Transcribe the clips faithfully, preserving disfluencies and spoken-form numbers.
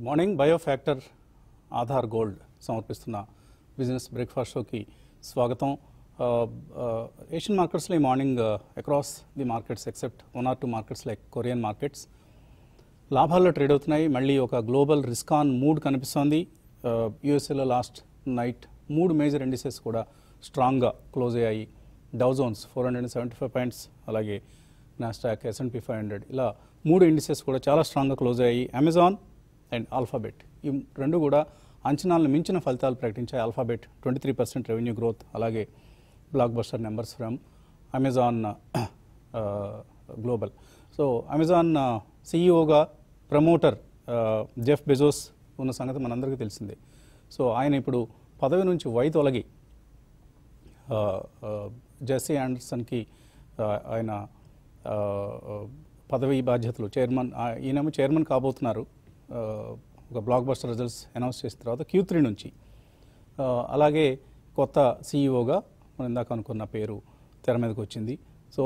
Good morning. Biofactor Aadhaar gold సమర్పిస్తున్న business breakfast షోకి స్వాగతం. ఏషియన్ మార్కెట్స్లో ఈ morning across the markets except one or two markets like Korean markets లాభాల్లో trade అవుతున్నాయి. మళ్ళీ ఒక గ్లోబల్ రిస్క్ ఆన్ మూడ్ కనిపిస్తోంది. యూఎస్ఏలో లాస్ట్ నైట్ మూడు మేజర్ ఇండిసెస్ కూడా స్ట్రాంగ్గా క్లోజ్ అయ్యాయి. Dow Jones four hundred and seventy five points, అలాగే Nasdaq, S and P five hundred, ఇలా మూడు ఇండిసెస్ కూడా చాలా స్ట్రాంగ్గా క్లోజ్ అయ్యాయి. అమెజాన్ అండ్ ఆల్ఫాబెట్ ఈ రెండు కూడా అంచనాలను మించిన ఫలితాలు ప్రకటించాయి. Alphabet twenty three percent revenue growth, అలాగే blockbuster numbers from Amazon global. So Amazon సిఇఓగా ప్రమోటర్ జెఫ్ బెజోస్ ఉన్న సంగతి మనందరికీ తెలిసిందే. సో ఆయన ఇప్పుడు పదవి నుంచి వైదొలగి జెస్సీ ఆండర్సన్కి ఆయన పదవి బాధ్యతలు చైర్మన్, ఈయనేమో చైర్మన్ కాబోతున్నారు ఒక బ్లాక్ బస్టర్ రిజల్ట్స్ అనౌన్స్ చేసిన తర్వాత క్యూ త్రీ నుంచి. అలాగే కొత్త సిఇఓగా మనం ఇందాక అనుకున్న పేరు తెర మీదకి వచ్చింది. సో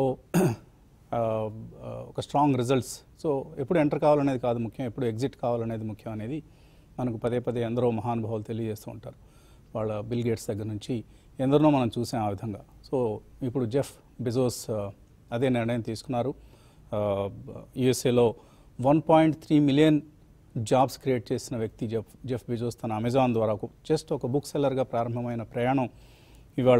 ఒక స్ట్రాంగ్ రిజల్ట్స్. సో ఎప్పుడు ఎంటర్ కావాలనేది కాదు ముఖ్యం, ఎప్పుడు ఎగ్జిట్ కావాలనేది ముఖ్యం అనేది మనకు పదే పదే ఎందరో మహానుభావులు తెలియజేస్తూ ఉంటారు. వాళ్ళ బిల్ గేట్స్ దగ్గర నుంచి ఎందరినో మనం చూసాం ఆ విధంగా. సో ఇప్పుడు జెఫ్ బెజోస్ అదే నిర్ణయం తీసుకున్నారు. యుఎస్ఏలో one point three million jobs create చేసిన వ్యక్తి జెఫ్ జెఫ్ బెజోస్ తన అమెజాన్ ద్వారా జస్ట్ ఒక బుక్ సెల్లర్గా ప్రారంభమైన ప్రయాణం ఇవాళ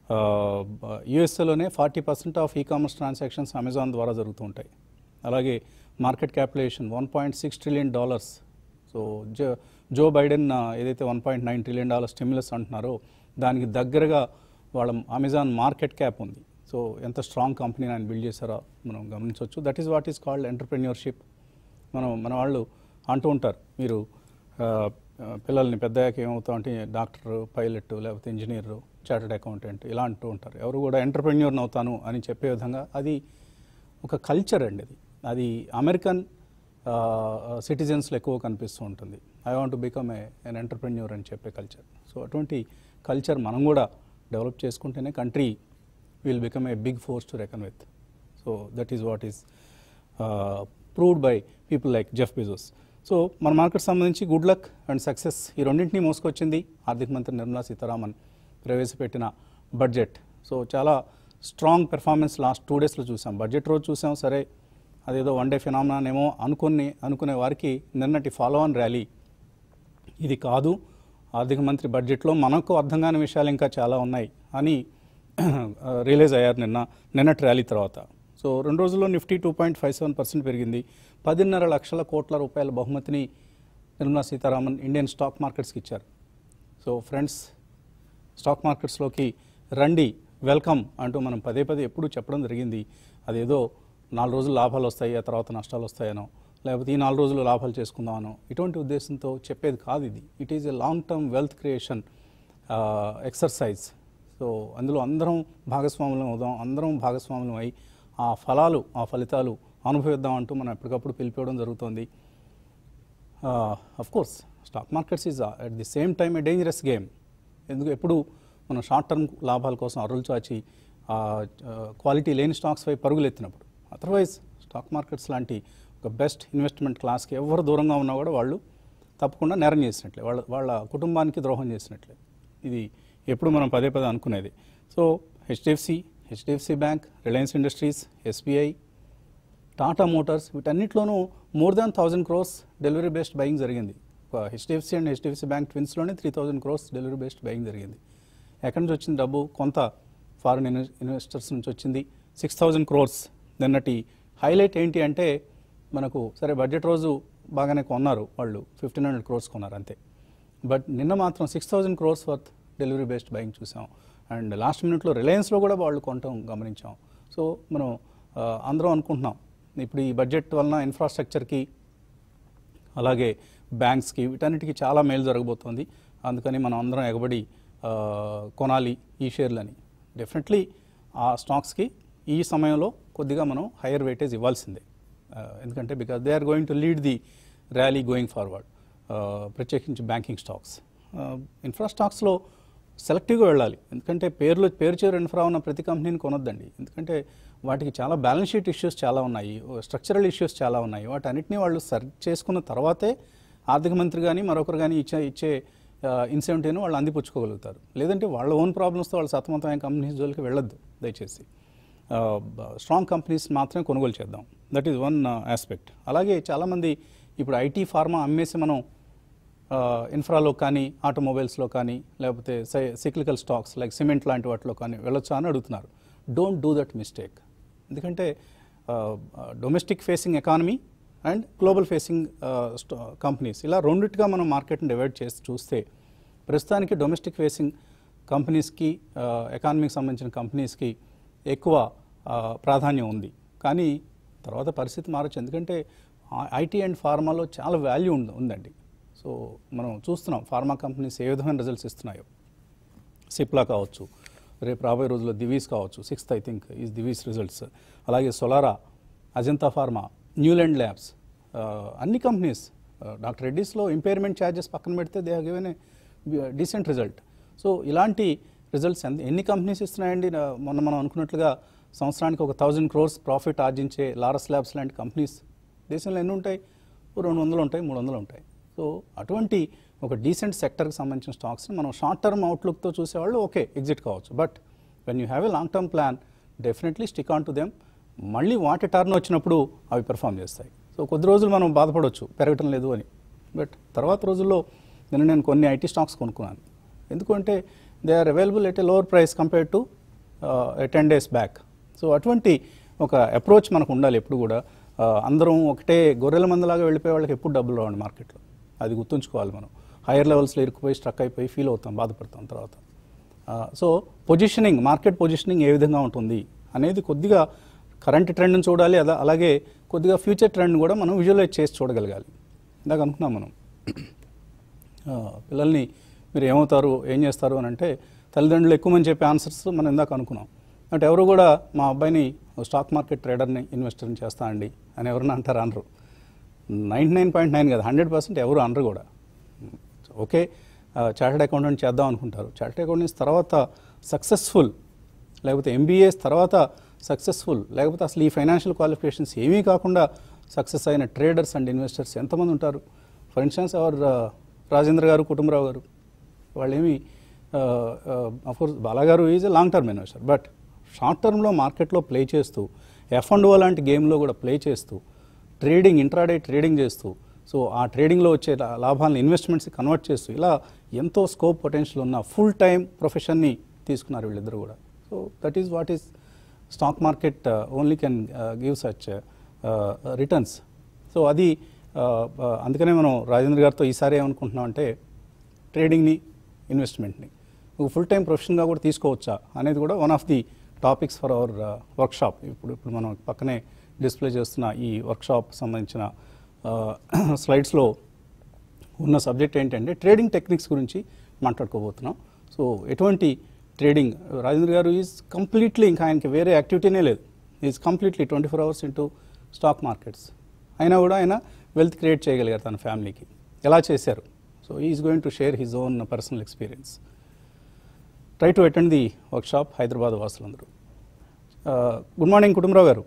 యుఎస్ఏలోనే forty percent of e commerce transactions Amazon ద్వారా జరుగుతూ ఉంటాయి. అలాగే market capitalization one point six trillion dollars. So Joe Joe Biden ఏదైతే one point nine trillion dollar stimulus అంటున్నారో దానికి దగ్గరగా వాళ్ళ అమెజాన్ మార్కెట్ క్యాప్ ఉంది. సో ఎంత స్ట్రాంగ్ కంపెనీని ఆయన బిల్డ్ చేశారో మనం గమనించవచ్చు. That is what is called entrepreneurship. మనం మన వాళ్ళు అంటూ ఉంటారు, మీరు పిల్లల్ని పెద్దయ్యాక ఏమవుతాం అంటే డాక్టర్, పైలట్, లేకపోతే ఇంజనీర్, చార్టెడ్ అకౌంటెంట్ ఇలా అంటూ ఉంటారు. ఎవరు కూడా ఎంటర్ప్రెన్యూర్ని అవుతాను అని చెప్పే విధంగా అది ఒక కల్చర్ అండి. అది అది అమెరికన్ సిటిజన్స్లో ఎక్కువ కనిపిస్తూ ఉంటుంది. I want to become a an entrepreneur అని చెప్పే కల్చర్. సో అటువంటి కల్చర్ మనం కూడా డెవలప్ చేసుకుంటేనే country will become a big force to reckon with. So that is what is proved by people like Jeff Bezos. So మన market సంబంధించి good luck and success ఈ రెండింటినీ మోసుకొచ్చింది ఆర్థిక మంత్రి నిర్మలా సీతారామన్ ప్రవేశపెట్టిన బడ్జెట్. సో చాలా స్ట్రాంగ్ పెర్ఫార్మెన్స్ లాస్ట్ టూ డేస్లో చూసాం. బడ్జెట్ రోజు చూసాం, సరే అదేదో వన్ డే ఫినామినాన్ ఏమో అనుకుని అనుకునే వారికి నిన్నటి ఫాలో ఆన్ ర్యాలీ ఇది కాదు. ఆర్థిక మంత్రి బడ్జెట్లో మనకు అర్థం కాని విషయాలు ఇంకా చాలా ఉన్నాయి అని రియలైజ్ అయ్యారు నిన్న నిన్నటి ర్యాలీ తర్వాత. సో రెండు రోజుల్లో Nifty two point five seven percent పెరిగింది. పదిన్నర లక్షల కోట్ల రూపాయల బహుమతిని నిర్మలా సీతారామన్ ఇండియన్ స్టాక్ మార్కెట్స్కి ఇచ్చారు. సో ఫ్రెండ్స్, స్టాక్ మార్కెట్స్లోకి రండి, వెల్కమ్ అంటూ మనం పదే పదే ఎప్పుడూ చెప్పడం జరిగింది. అదేదో నాలుగు రోజులు లాభాలు వస్తాయి, ఆ తర్వాత నష్టాలు వస్తాయనో, లేకపోతే ఈ నాలుగు రోజులు లాభాలు చేసుకుందామనో ఇటువంటి ఉద్దేశంతో చెప్పేది కాదు ఇది. It is a long term wealth creation exercise. So అందులో అందరం భాగస్వాములం అవుదాం, అందరం భాగస్వాములం అయి ఆ ఫలాలు, ఆ ఫలితాలు అనుభవిద్దాం అంటూ మనం ఎప్పటికప్పుడు పిలిపివ్వడం జరుగుతుంది. Of course stock markets is at the same time a dangerous game. ఎందుకు ఎప్పుడు మనం షార్ట్ టర్మ్ లాభాల కోసం అరులు చాచి క్వాలిటీ లేని స్టాక్స్ వైపు పరుగులు ఎత్తినప్పుడు, అదర్వైజ్ స్టాక్ మార్కెట్స్ లాంటి ఒక బెస్ట్ ఇన్వెస్ట్మెంట్ క్లాస్కి ఎవరు దూరంగా ఉన్నా కూడా వాళ్ళు తప్పకుండా నేరం చేసినట్లే, వాళ్ళ వాళ్ళ కుటుంబానికి ద్రోహం చేసినట్లే. ఇది ఎప్పుడు మనం పదే పదే అనుకునేది. So HDFC HDFC Bank, Reliance Industries, SBI, Tata Motors వీటన్నిటిలోనూ more than thousand crores delivery based buying జరిగింది. హెచ్డిఎఫ్సి అండ్ హెచ్డిఎఫ్సి బ్యాంక్ ట్విన్స్లోనే three thousand crores delivery based buying జరిగింది. ఎక్కడి నుంచి వచ్చింది డబ్బు? కొంత ఫారిన్ ఇన్వెస్టర్స్ నుంచి వచ్చింది. Six thousand crores. నిన్నటి హైలైట్ ఏంటి అంటే మనకు సరే బడ్జెట్ రోజు బాగానే కొన్నారు వాళ్ళు, ఫిఫ్టీన్ హండ్రెడ్ క్రోర్స్ కొన్నారు అంతే. బట్ నిన్న మాత్రం six thousand crores worth delivery based buying చూసాం. అండ్ లాస్ట్ మినిట్లో రిలయన్స్లో కూడా వాళ్ళు కొనటం గమనించాం. సో మనం అందరం అనుకుంటున్నాం ఇప్పుడు ఈ బడ్జెట్ వలన ఇన్ఫ్రాస్ట్రక్చర్కి, అలాగే బ్యాంక్స్కి, వీటన్నిటికీ చాలా మేలు జరగబోతోంది. అందుకని మనం అందరం ఎగబడి కొనాలి ఈ షేర్లని. డెఫినెట్లీ ఆ స్టాక్స్కి ఈ సమయంలో కొద్దిగా మనం హయ్యర్ వెయిటేజ్ ఇవ్వాల్సిందే. ఎందుకంటే because they are going to lead the rally going forward, ప్రత్యేకించి బ్యాంకింగ్ స్టాక్స్. ఇన్ఫ్రా స్టాక్స్లో సెలెక్టివ్గా వెళ్ళాలి. ఎందుకంటే పేర్లు పేరు చేరు ఇన్ఫ్రా ఉన్న ప్రతి కంపెనీని కొనొద్దండి. ఎందుకంటే వాటికి చాలా బ్యాలెన్స్ షీట్ ఇష్యూస్ చాలా ఉన్నాయి, స్ట్రక్చరల్ ఇష్యూస్ చాలా ఉన్నాయి. వాటన్నిటిని వాళ్ళు సరి చేసుకున్న తర్వాతే ఆర్థిక మంత్రి కానీ మరొకరు కానీ ఇచ్చే ఇచ్చే ఇన్సెంటివ్ని వాళ్ళు అందిపుచ్చుకోగలుగుతారు. లేదంటే వాళ్ళ ఓన్ ప్రాబ్లమ్స్తో వాళ్ళు సతమతమైన కంపెనీస్ జోలికి వెళ్ళొద్దు దయచేసి. స్ట్రాంగ్ కంపెనీస్ మాత్రమే కొనుగోలు చేద్దాం. That is one aspect. అలాగే చాలామంది ఇప్పుడు ఐటీ ఫార్మా అమ్మేసి మనం ఇన్ఫ్రాలో కానీ ఆటోమొబైల్స్లో కానీ లేకపోతే సై సిక్లికల్ స్టాక్స్ లైక్ సిమెంట్ లాంటి వాటిలో కానీ వెళ్ళొచ్చా అని అడుగుతున్నారు. Don't do that mistake. ఎందుకంటే domestic facing economy and global facing companies ఇలా రెండిటిగా మనం మార్కెట్ని డివైడ్ చేసి చూస్తే ప్రస్తుతానికి డొమెస్టిక్ ఫేసింగ్ కంపెనీస్కి ఎకానమీకి సంబంధించిన కంపెనీస్కి ఎక్కువ ప్రాధాన్యం ఉంది. కానీ తర్వాత పరిస్థితి మారచ్చు. ఎందుకంటే ఐటీ అండ్ ఫార్మాలో చాలా వాల్యూ ఉంది ఉందండి. సో మనం చూస్తున్నాం ఫార్మా కంపెనీస్ ఏ విధమైన రిజల్ట్స్ ఇస్తున్నాయో. సిప్లా కావచ్చు, రేపు రాబోయే రోజుల్లో దివీస్ కావచ్చు, sixth I think is Divi's results. అలాగే సోలారా, అజంతా ఫార్మా, న్యూలాండ్ ల్యాబ్స్, అన్ని కంపెనీస్. డాక్టర్ రెడ్డీస్లో ఇంపైర్మెంట్ ఛార్జెస్ పక్కన పెడితే they have given a decent result. So ఇలాంటి రిజల్ట్స్ ఎన్ని కంపెనీస్ ఇస్తున్నాయండి? మొన్న మనం అనుకున్నట్లుగా సంవత్సరానికి ఒక థౌజండ్ క్రోర్స్ ప్రాఫిట్ ఆర్జించే లారస్ ల్యాబ్స్ లాంటి కంపెనీస్ దేశంలో ఎన్ని ఉంటాయి? రెండు వందలు ఉంటాయి, మూడు వందలు ఉంటాయి. సో అటువంటి ఒక డీసెంట్ సెక్టర్కి సంబంధించిన స్టాక్స్ని మనం షార్ట్ టర్మ్ అవుట్లుక్తో చూసేవాళ్ళు ఓకే ఎగ్జిట్ కావచ్చు. But when you have a long term plan definitely stick on to them. మళ్ళీ వాటి టర్న్ వచ్చినప్పుడు అవి పెర్ఫామ్ చేస్తాయి. సో కొద్ది రోజులు మనం బాధపడవచ్చు పెరగటం లేదు అని. బట్ తర్వాత రోజుల్లో నేను నేను కొన్ని ఐటీ స్టాక్స్ కొనుక్కున్నాను. ఎందుకంటే they are available at a lower price compare to ten days back. So అటువంటి ఒక అప్రోచ్ మనకు ఉండాలి ఎప్పుడు కూడా. అందరం ఒకటే గొర్రెల మందలాగా వెళ్ళిపోయే వాళ్ళకి ఎప్పుడు డబ్బులు రావండి మార్కెట్లో. అది గుర్తుంచుకోవాలి మనం. హైయర్ లెవెల్స్లో ఇరుక్కుపోయి స్ట్రక్ అయిపోయి ఫీల్ అవుతాం, బాధపడతాం తర్వాత. సో పొజిషనింగ్, మార్కెట్ పొజిషనింగ్ ఏ విధంగా ఉంటుంది అనేది కొద్దిగా కరెంట్ ట్రెండ్ని చూడాలి. అలా అలాగే కొద్దిగా ఫ్యూచర్ ట్రెండ్ కూడా మనం విజువలైజ్ చేసి చూడగలగాలి. ఇందాక అనుకున్నాం మనం పిల్లల్ని మీరు ఏమవుతారు ఏం చేస్తారు అని అంటే తల్లిదండ్రులు ఎక్కువ మంది చెప్పే ఆన్సర్స్ మనం ఇందాక అనుకున్నాం. అంటే ఎవరు కూడా మా అబ్బాయిని స్టాక్ మార్కెట్ ట్రేడర్ని ఇన్వెస్టర్ని చేస్తా అండి అని ఎవరన్నా అంటారు అనరు. నైంటీ నైన్ పాయింట్ నైన్ కదా హండ్రెడ్ పర్సెంట్ ఎవరు అనరు కూడా. ఓకే చార్టెడ్ అకౌంటెంట్ చేద్దాం అనుకుంటారు. చార్టెడ్ అకౌంటెంట్స్ తర్వాత సక్సెస్ఫుల్, లేకపోతే ఎంబీఏస్ తర్వాత సక్సెస్ఫుల్, లేకపోతే అసలు ఈ ఫైనాన్షియల్ క్వాలిఫికేషన్స్ ఏమీ కాకుండా సక్సెస్ అయిన ట్రేడర్స్ అండ్ ఇన్వెస్టర్స్ ఎంతమంది ఉంటారు? ఫర్ ఇన్స్టెన్స్ అవర్ రాజేంద్ర గారు, కుటుంబరావు గారు, వాళ్ళేమి అఫ్కోర్స్ బాలాగారు is a long term investor. But short టర్మ్లో మార్కెట్లో ప్లే చేస్తూ ఎఫ్ అండ్ ఓ లాంటి గేమ్లో కూడా ప్లే చేస్తూ ట్రేడింగ్, ఇంట్రాడే ట్రేడింగ్ చేస్తూ, సో ఆ ట్రేడింగ్లో వచ్చే లాభాలను ఇన్వెస్ట్మెంట్స్ కన్వర్ట్ చేస్తూ ఇలా ఎంతో స్కోప్ పొటెన్షియల్ ఉన్న ఫుల్ టైం ప్రొఫెషన్ని తీసుకున్నారు వీళ్ళిద్దరు కూడా. So that is what is stock market only can give such returns. So అది అందుకనే మనం రాజేంద్ర గారితో ఈసారి ఏమనుకుంటున్నాం అంటే ట్రేడింగ్ని, ఇన్వెస్ట్మెంట్ని ఒక ఫుల్ టైం ప్రొఫెషన్గా కూడా తీసుకోవచ్చా అనేది కూడా one of the topics for our workshop. ఇప్పుడు ఇప్పుడు మనం పక్కనే డిస్ప్లే చేస్తున్న ఈ వర్క్షాప్ సంబంధించిన స్లైడ్స్లో ఉన్న సబ్జెక్ట్ ఏంటంటే ట్రేడింగ్ టెక్నిక్స్ గురించి మాట్లాడుకోబోతున్నాం. సో ఎటువంటి ట్రేడింగ్, రాజేంద్ర గారు ఈజ్ కంప్లీట్లీ, ఇంకా ఆయనకి వేరే యాక్టివిటీనే లేదు, is completely twenty four hours into stock markets. అయినా కూడా ఆయన వెల్త్ క్రియేట్ చేయగలిగారు తన ఫ్యామిలీకి. ఎలా చేశారు? So is going to share his own personal experience. Try to attend the workshop Hyderabad వాసులందరూ. గుడ్ మార్నింగ్ కుటుంబరావు గారు.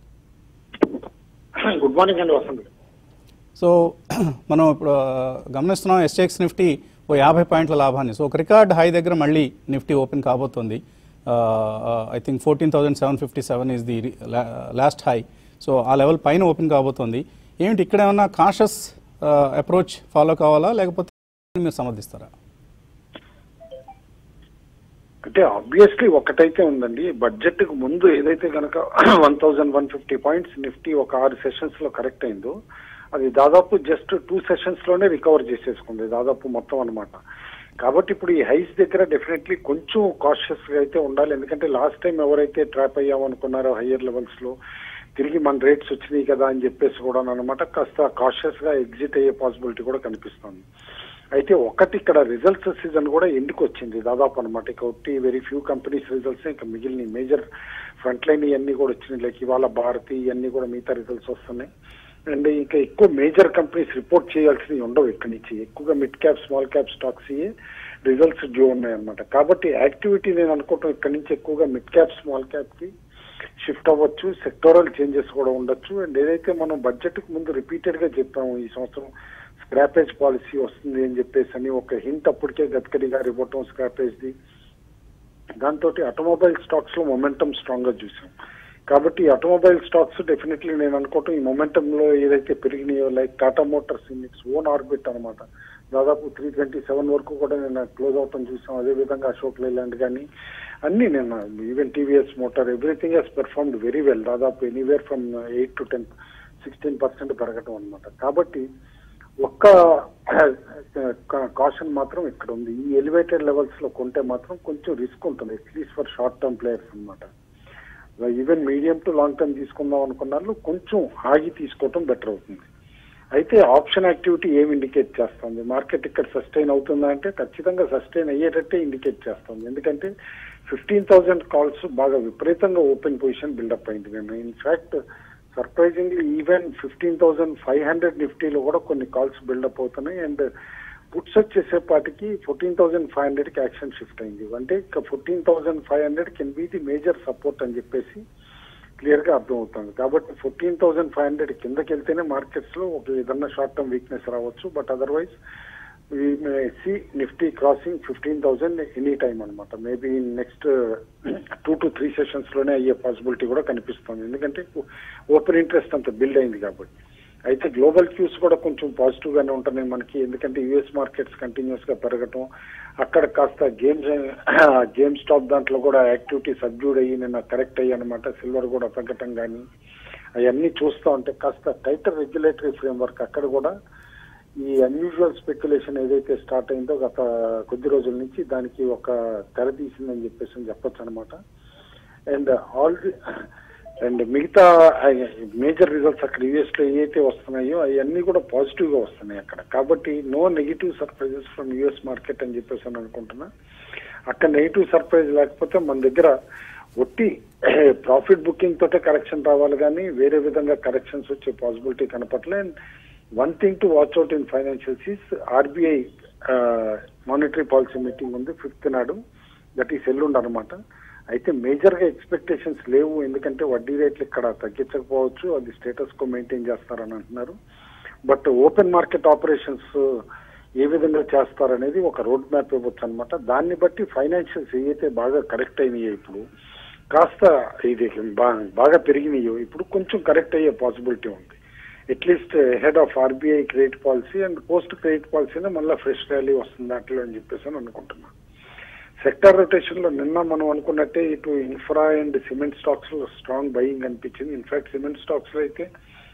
గుడ్ మార్నింగ్ అండి వసంత్. సో మనం ఇప్పుడు గమనిస్తున్నాం ఎస్టెక్స్ నిఫ్టీ ఓ యాభై పాయింట్ల లాభాన్ని, సో ఒక రికార్డ్ హై దగ్గర మళ్ళీ నిఫ్టీ ఓపెన్ కాబోతుంది. I think fourteen thousand seven fifty seven is the last high. So ఆ లెవెల్ పైన ఓపెన్ కాబోతుంది. ఏమిటి ఇక్కడ ఏమన్నా కాషస్ అప్రోచ్ ఫాలో కావాలా, లేకపోతే మీరు సమర్థిస్తారా? అంటే ఆబ్వియస్లీ ఒకటైతే ఉందండి, బడ్జెట్ కు ముందు ఏదైతే కనుక one thousand one fifty points Nifty ఒక ఆరు సెషన్స్ లో కరెక్ట్ అయిందో అది దాదాపు జస్ట్ టూ సెషన్స్ లోనే రికవర్ చేసేసుకుంది దాదాపు మొత్తం అనమాట. కాబట్టి ఇప్పుడు ఈ హైస్ దగ్గర డెఫినెట్లీ కొంచెం కాషియస్ గా అయితే ఉండాలి. ఎందుకంటే లాస్ట్ టైం ఎవరైతే ట్రాప్ అయ్యామనుకున్నారో హయ్యర్ లెవెల్స్ లో తిరిగి మన రేట్స్ వచ్చినాయి కదా అని చెప్పేసి కూడా అనమాట కాస్త కాషియస్ గా ఎగ్జిట్ అయ్యే పాసిబిలిటీ కూడా కనిపిస్తుంది. అయితే ఒకటి ఇక్కడ రిజల్ట్స్ సీజన్ కూడా ఎందుకు వచ్చింది దాదాపు అనమాట. ఇక ఒకటి వెరీ ఫ్యూ కంపెనీస్ రిజల్ట్స్, ఇంకా మిగిలిన మేజర్ ఫ్రంట్ లైన్ ఇవన్నీ కూడా వచ్చినాయి. లైక్ ఇవాళ భారతి ఇవన్నీ కూడా మిగతా రిజల్ట్స్ వస్తున్నాయి. అండ్ ఇంకా ఎక్కువ మేజర్ కంపెనీస్ రిపోర్ట్ చేయాల్సినవి ఉండవు ఇక్కడి నుంచి. ఎక్కువగా mid cap, small cap stocks ఇయే రిజల్ట్స్ డ్యూ ఉన్నాయి అనమాట. కాబట్టి యాక్టివిటీ నేను అనుకుంటాం ఇక్కడి నుంచి ఎక్కువగా మిడ్ క్యాప్, స్మాల్ క్యాప్ కి షిఫ్ట్ అవ్వచ్చు. సెక్టోరల్ చేంజెస్ కూడా ఉండొచ్చు. అండ్ ఏదైతే మనం బడ్జెట్ కు ముందు రిపీటెడ్ గా చెప్పాము ఈ సంవత్సరం స్క్రాపేజ్ పాలసీ వస్తుంది అని చెప్పేసి అని ఒక హింట్ అప్పటికే గడ్కరీ గారు ఇవ్వటం స్క్రాపేజ్ది. దాంతో ఆటోమొబైల్ స్టాక్స్ లో మొమెంటం స్ట్రాంగ్ గా చూసాం. కాబట్టి ఆటోమొబైల్ స్టాక్స్ డెఫినెట్లీ నేను అనుకోవటం ఈ మొమెంటం లో ఏదైతే పెరిగినాయో like Tata Motors in its own orbit అనమాట, దాదాపు త్రీ ట్వంటీ సెవెన్ వరకు కూడా నేను క్లోజ్ అవటం చూసాం. అదేవిధంగా అశోక్ లేలాండ్ కానీ అన్ని నేను even TVS motor everything has performed very well, దాదాపు anywhere from eight to ten sixteen percent పెరగటం అనమాట. కాబట్టి ఒక్క కాషన్ మాత్రం ఇక్కడ ఉంది, ఈ ఎలివేటెడ్ లెవెల్స్ లో కొంటే మాత్రం కొంచెం రిస్క్ ఉంటుంది at least for short term players అనమాట. Even medium to long term తీసుకుందాం అనుకున్నారు కొంచెం ఆగి తీసుకోవటం బెటర్ అవుతుంది. అయితే ఆప్షన్ యాక్టివిటీ ఏమి ఇండికేట్ చేస్తుంది, మార్కెట్ ఇక్కడ సస్టైన్ అవుతుందా అంటే ఖచ్చితంగా సస్టైన్ అయ్యేటట్టే ఇండికేట్ చేస్తుంది. ఎందుకంటే ఫిఫ్టీన్ థౌసండ్ కాల్స్ బాగా విపరీతంగా ఓపెన్ పొజిషన్ బిల్డప్ అయింది. నేను in fact surprisingly even fifteen thousand five hundred నిఫ్టీలో కూడా కొన్ని కాల్స్ బిల్డప్ అవుతున్నాయి. అండ్ పుట్స్ వచ్చేసేపాటికి ఫోర్టీన్ థౌసండ్ ఫైవ్ హండ్రెడ్ కి యాక్షన్ షిఫ్ట్ అయింది. అంటే ఇక fourteen thousand five hundred can be the major support అని చెప్పేసి క్లియర్ గా అర్థం అవుతుంది. కాబట్టి ఫోర్టీన్ థౌసండ్ ఫైవ్ హండ్రెడ్ కిందకి వెళ్తేనే మార్కెట్స్ లో ఒక ఏదన్నా షార్ట్ టర్మ్ వీక్నెస్ రావచ్చు. But otherwise we may see Nifty crossing fifteen thousand any time అనమాట. Maybe next two to three sessions లోనే అయ్యే పాసిబిలిటీ కూడా కనిపిస్తుంది, ఎందుకంటే ఓపెన్ ఇంట్రెస్ట్ అంత బిల్డ్ అయింది కాబట్టి. అయితే గ్లోబల్ క్యూస్ కూడా కొంచెం పాజిటివ్ గానే ఉంటున్నాయి మనకి, ఎందుకంటే యుఎస్ మార్కెట్స్ కంటిన్యూస్ గా పెరగటం, అక్కడ కాస్త గేమ్స్ గేమ్ స్టాప్ దాంట్లో కూడా యాక్టివిటీ సబ్డ్యూడ్ అయ్యి నిన్న కరెక్ట్ అయ్యి అనమాట. సిల్వర్ కూడా తగ్గటం కానీ అవన్నీ చూస్తూ ఉంటే కాస్త టైటర్ రెగ్యులేటరీ ఫ్రేమ్వర్క్ అక్కడ కూడా ఈ అన్యూజువల్ స్పెక్యులేషన్ ఏదైతే స్టార్ట్ అయిందో గత కొద్ది రోజుల నుంచి దానికి ఒక తెర తీసిందని చెప్పేసి చెప్పొచ్చు అనమాట. అండ్ ఆల్ అండ్ మిగతా మేజర్ రిజల్ట్స్ అక్కడ యూఎస్ లో ఏవైతే వస్తున్నాయో అవన్నీ కూడా పాజిటివ్ గా వస్తున్నాయి అక్కడ. కాబట్టి no negative surprises from US market అని చెప్పేసి అని అనుకుంటున్నా. అక్కడ నెగిటివ్ సర్ప్రైజ్ లేకపోతే మన దగ్గర ఒట్టి ప్రాఫిట్ బుకింగ్ తోటే కరెక్షన్ రావాలి కానీ వేరే విధంగా కరెక్షన్స్ వచ్చే పాసిబిలిటీ కనపట్లే. And one thing to watch out in financials is RBI monetary policy meeting ఉంది ఫిఫ్త్ నాడు, దట్ ఈస్ ఎల్లుండి అనమాట. అయితే మేజర్ గా ఎక్స్పెక్టేషన్స్ లేవు, ఎందుకంటే వడ్డీ రేట్లు ఇక్కడ తగ్గించకపోవచ్చు, అది స్టేటస్ కో మెయింటైన్ చేస్తారని అంటున్నారు. బట్ ఓపెన్ మార్కెట్ ఆపరేషన్స్ ఏ విధంగా చేస్తారనేది ఒక రోడ్ మ్యాప్ ఇవ్వచ్చు అనమాట. దాన్ని బట్టి ఫైనాన్షియల్స్ ఏవైతే బాగా కరెక్ట్ అయినాయో ఇప్పుడు కాస్త ఇది బాగా పెరిగినాయో ఇప్పుడు కొంచెం కరెక్ట్ అయ్యే పాసిబిలిటీ ఉంది. At least head of RBI credit policy and post credit పాలసీనే మళ్ళీ ఫ్రెష్ ర్యాలీ వస్తుంది అట్లా అని చెప్పేసి అని అనుకుంటున్నాను. సెక్టర్ రొటేషన్ లో నిన్న మనం అనుకున్నట్టే ఇటు ఇన్ఫ్రా అండ్ సిమెంట్ స్టాక్స్ లో స్ట్రాంగ్ బయింగ్ అనిపించింది. ఇన్ఫాక్ట్ సిమెంట్ స్టాక్స్ లో అయితే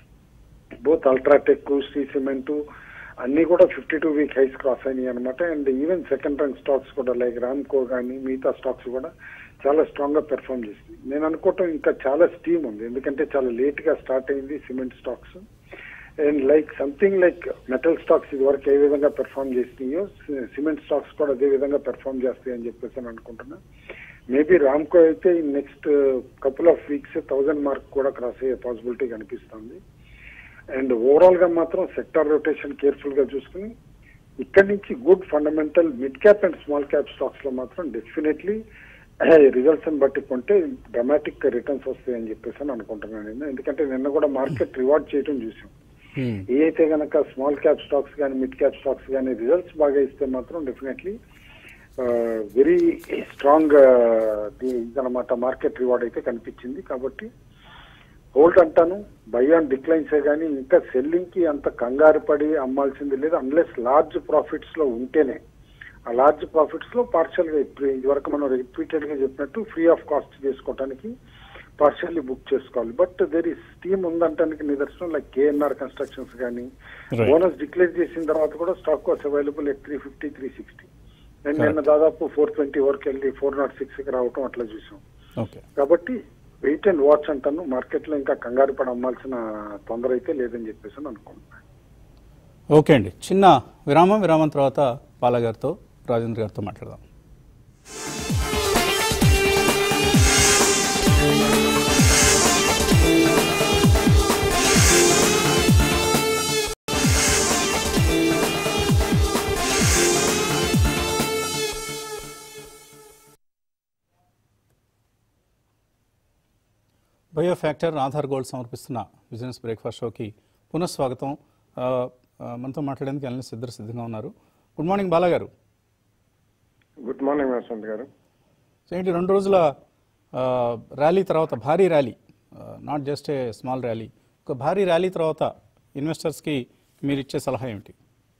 బోత్ అల్ట్రాటెక్, శ్రీ సిమెంట్ అన్ని కూడా fifty two week highs cross అయినాయి అనమాట. And even second rank stocks కూడా లైక్ రామ్కో కానీ మిగతా స్టాక్స్ కూడా చాలా స్ట్రాంగ్ గా పెర్ఫార్మ్ చేసింది. నేను అనుకోవటం ఇంకా చాలా స్టీమ్ ఉంది, ఎందుకంటే చాలా లేట్ గా స్టార్ట్ అయింది cement stocks. And like something like metal stocks ఇది వరకు ఏ విధంగా పెర్ఫార్మ్ చేసినాయో సిమెంట్ స్టాక్స్ కూడా అదే విధంగా పెర్ఫార్మ్ చేస్తాయి అని చెప్పేసి అని అనుకుంటున్నా. మేబీ రామ్కో అయితే next couple of weeks thousand mark కూడా క్రాస్ అయ్యే పాసిబిలిటీ కనిపిస్తుంది. అండ్ ఓవరాల్ గా మాత్రం సెక్టార్ రొటేషన్ కేర్ఫుల్ గా చూసుకుని ఇక్కడి నుంచి good fundamental mid cap and small cap stocks లో మాత్రం డెఫినెట్లీ రిజల్ట్స్ ని బట్టి కొంటే డ్రమాటిక్ రిటర్న్స్ వస్తాయని చెప్పేసి అని అనుకుంటున్నాను నేను. ఎందుకంటే నిన్న కూడా మార్కెట్ రివార్డ్ చేయడం చూసాం. ఏ అయితే గనక స్మాల్ క్యాప్ స్టాక్స్ కానీ మిడ్ క్యాప్ స్టాక్స్ కానీ రిజల్ట్స్ బాగా ఇస్తే మాత్రం డెఫినెట్లీ వెరీ స్ట్రాంగ్ ఇదనమాట మార్కెట్ రివార్డ్ అయితే కనిపించింది. కాబట్టి హోల్డ్ అంటాను, బై ఆన్ డిక్లైన్సే కానీ ఇంకా సెల్లింగ్ కి అంత కంగారు పడి అమ్మాల్సింది లేదు, అన్లెస్ లార్జ్ ప్రాఫిట్స్ లో ఉంటేనే. ఆ లార్జ్ ప్రాఫిట్స్ లో పార్షియల్ గా ఇదివరకు మనం రిపీటెడ్ గా చెప్పినట్టు ఫ్రీ ఆఫ్ కాస్ట్ చేసుకోవడానికి పార్షియల్లీ బుక్ చేసుకోవాలి. బట్ దేర్ ఈ స్టీమ్ ఉందంటానికి నిదర్శనం లైక్ కేఎన్ఆర్ కన్స్ట్రక్షన్స్ కానీ బోనస్ డిక్లేర్ చేసిన తర్వాత కూడా stock was available at three fifty three sixty and నిన్న దాదాపు ఫోర్ ట్వంటీ వరకు వెళ్ళి ఫోర్ నాట్ సిక్స్ కి రావటం అట్లా చూసాం. కాబట్టి వెయిట్ అండ్ వాచ్ అంటాను, మార్కెట్ లో ఇంకా కంగారు పడి అమ్మాల్సిన తొందర అయితే లేదని చెప్పేసి అనుకుంటున్నాను. ఓకే అండి, చిన్న విరామం విరామం తర్వాత పాలా గారితో రాజేంద్ర గారితో మాట్లాడదాం. బయో ఫ్యాక్టర్ ఆధార్ గోల్డ్ సమర్పిస్తున్న బిజినెస్ బ్రేక్ఫాస్ట్ షోకి పునఃస్వాగతం. మనతో మాట్లాడేందుకు అనలిస్ట్ ఇద్దరు సిద్ధంగా ఉన్నారు. గుడ్ మార్నింగ్ బాలా గారు. గుడ్ మార్నింగ్ వసంత్ గారు. సో ఏంటి రెండు రోజుల ర్యాలీ తర్వాత, భారీ rally, not just a small rally, ఒక భారీ ర్యాలీ తర్వాత ఇన్వెస్టర్స్కి మీరు ఇచ్చే సలహా ఏమిటి?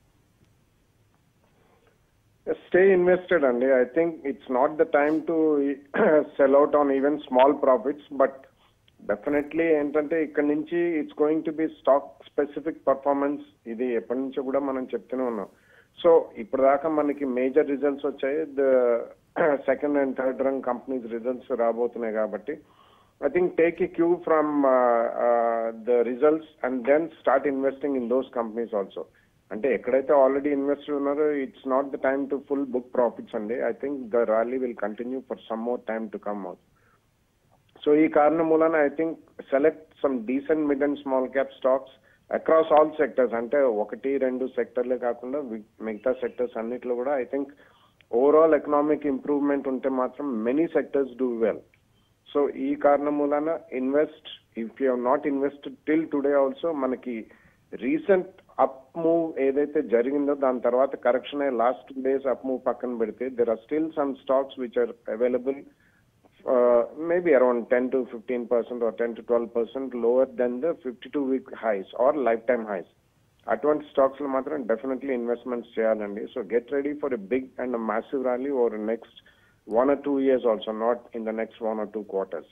Stay invested అండి. I think it's not the time to sell out on even small profits, but definitely ఏంటంటే ఇక్కడ నుంచి it's going to be stock specific performance. ఇది ఎప్పటి నుంచో కూడా మనం చెప్తూనే ఉన్నాం. సో ఇప్పుడు దాకా మనకి మేజర్ రిజల్ట్స్ వచ్చాయి. The second and third rung companies results రాబోతున్నాయి కాబట్టి I think take a cue from uh, uh, the results and then start investing in those companies also. అంటే ఎక్కడైతే ఆల్రెడీ ఇన్వెస్టర్ ఉన్నారో it's not the time to full book profits అండి. I think the rally will continue for some more time to come out. So ఈ కారణం మూలన I think select some decent mid and small cap stocks across all sectors. అంటే ఒకటి రెండు సెక్టర్లే కాకుండా మిగతా సెక్టర్స్ అన్నిట్లో కూడా I think overall economic improvement ఉంటే మాత్రం many sectors do well. So ఈ కారణం మూలన invest, if you have not invested till today also, మనకి రీసెంట్ అప్ మూవ్ ఏదైతే జరిగిందో దాని తర్వాత కరెక్షన్ అయ్యి last two days up move పక్కన పెడితే there are still some stocks which are available maybe around ten to fifteen percent or ten to twelve percent lower then the fifty two week highs or lifetime highs. అటువంటి stocks లో మాత్రం definitely investments చేయాలండి. So get ready for a big and massive rally over next one or two years also, not in the next one or two quarters.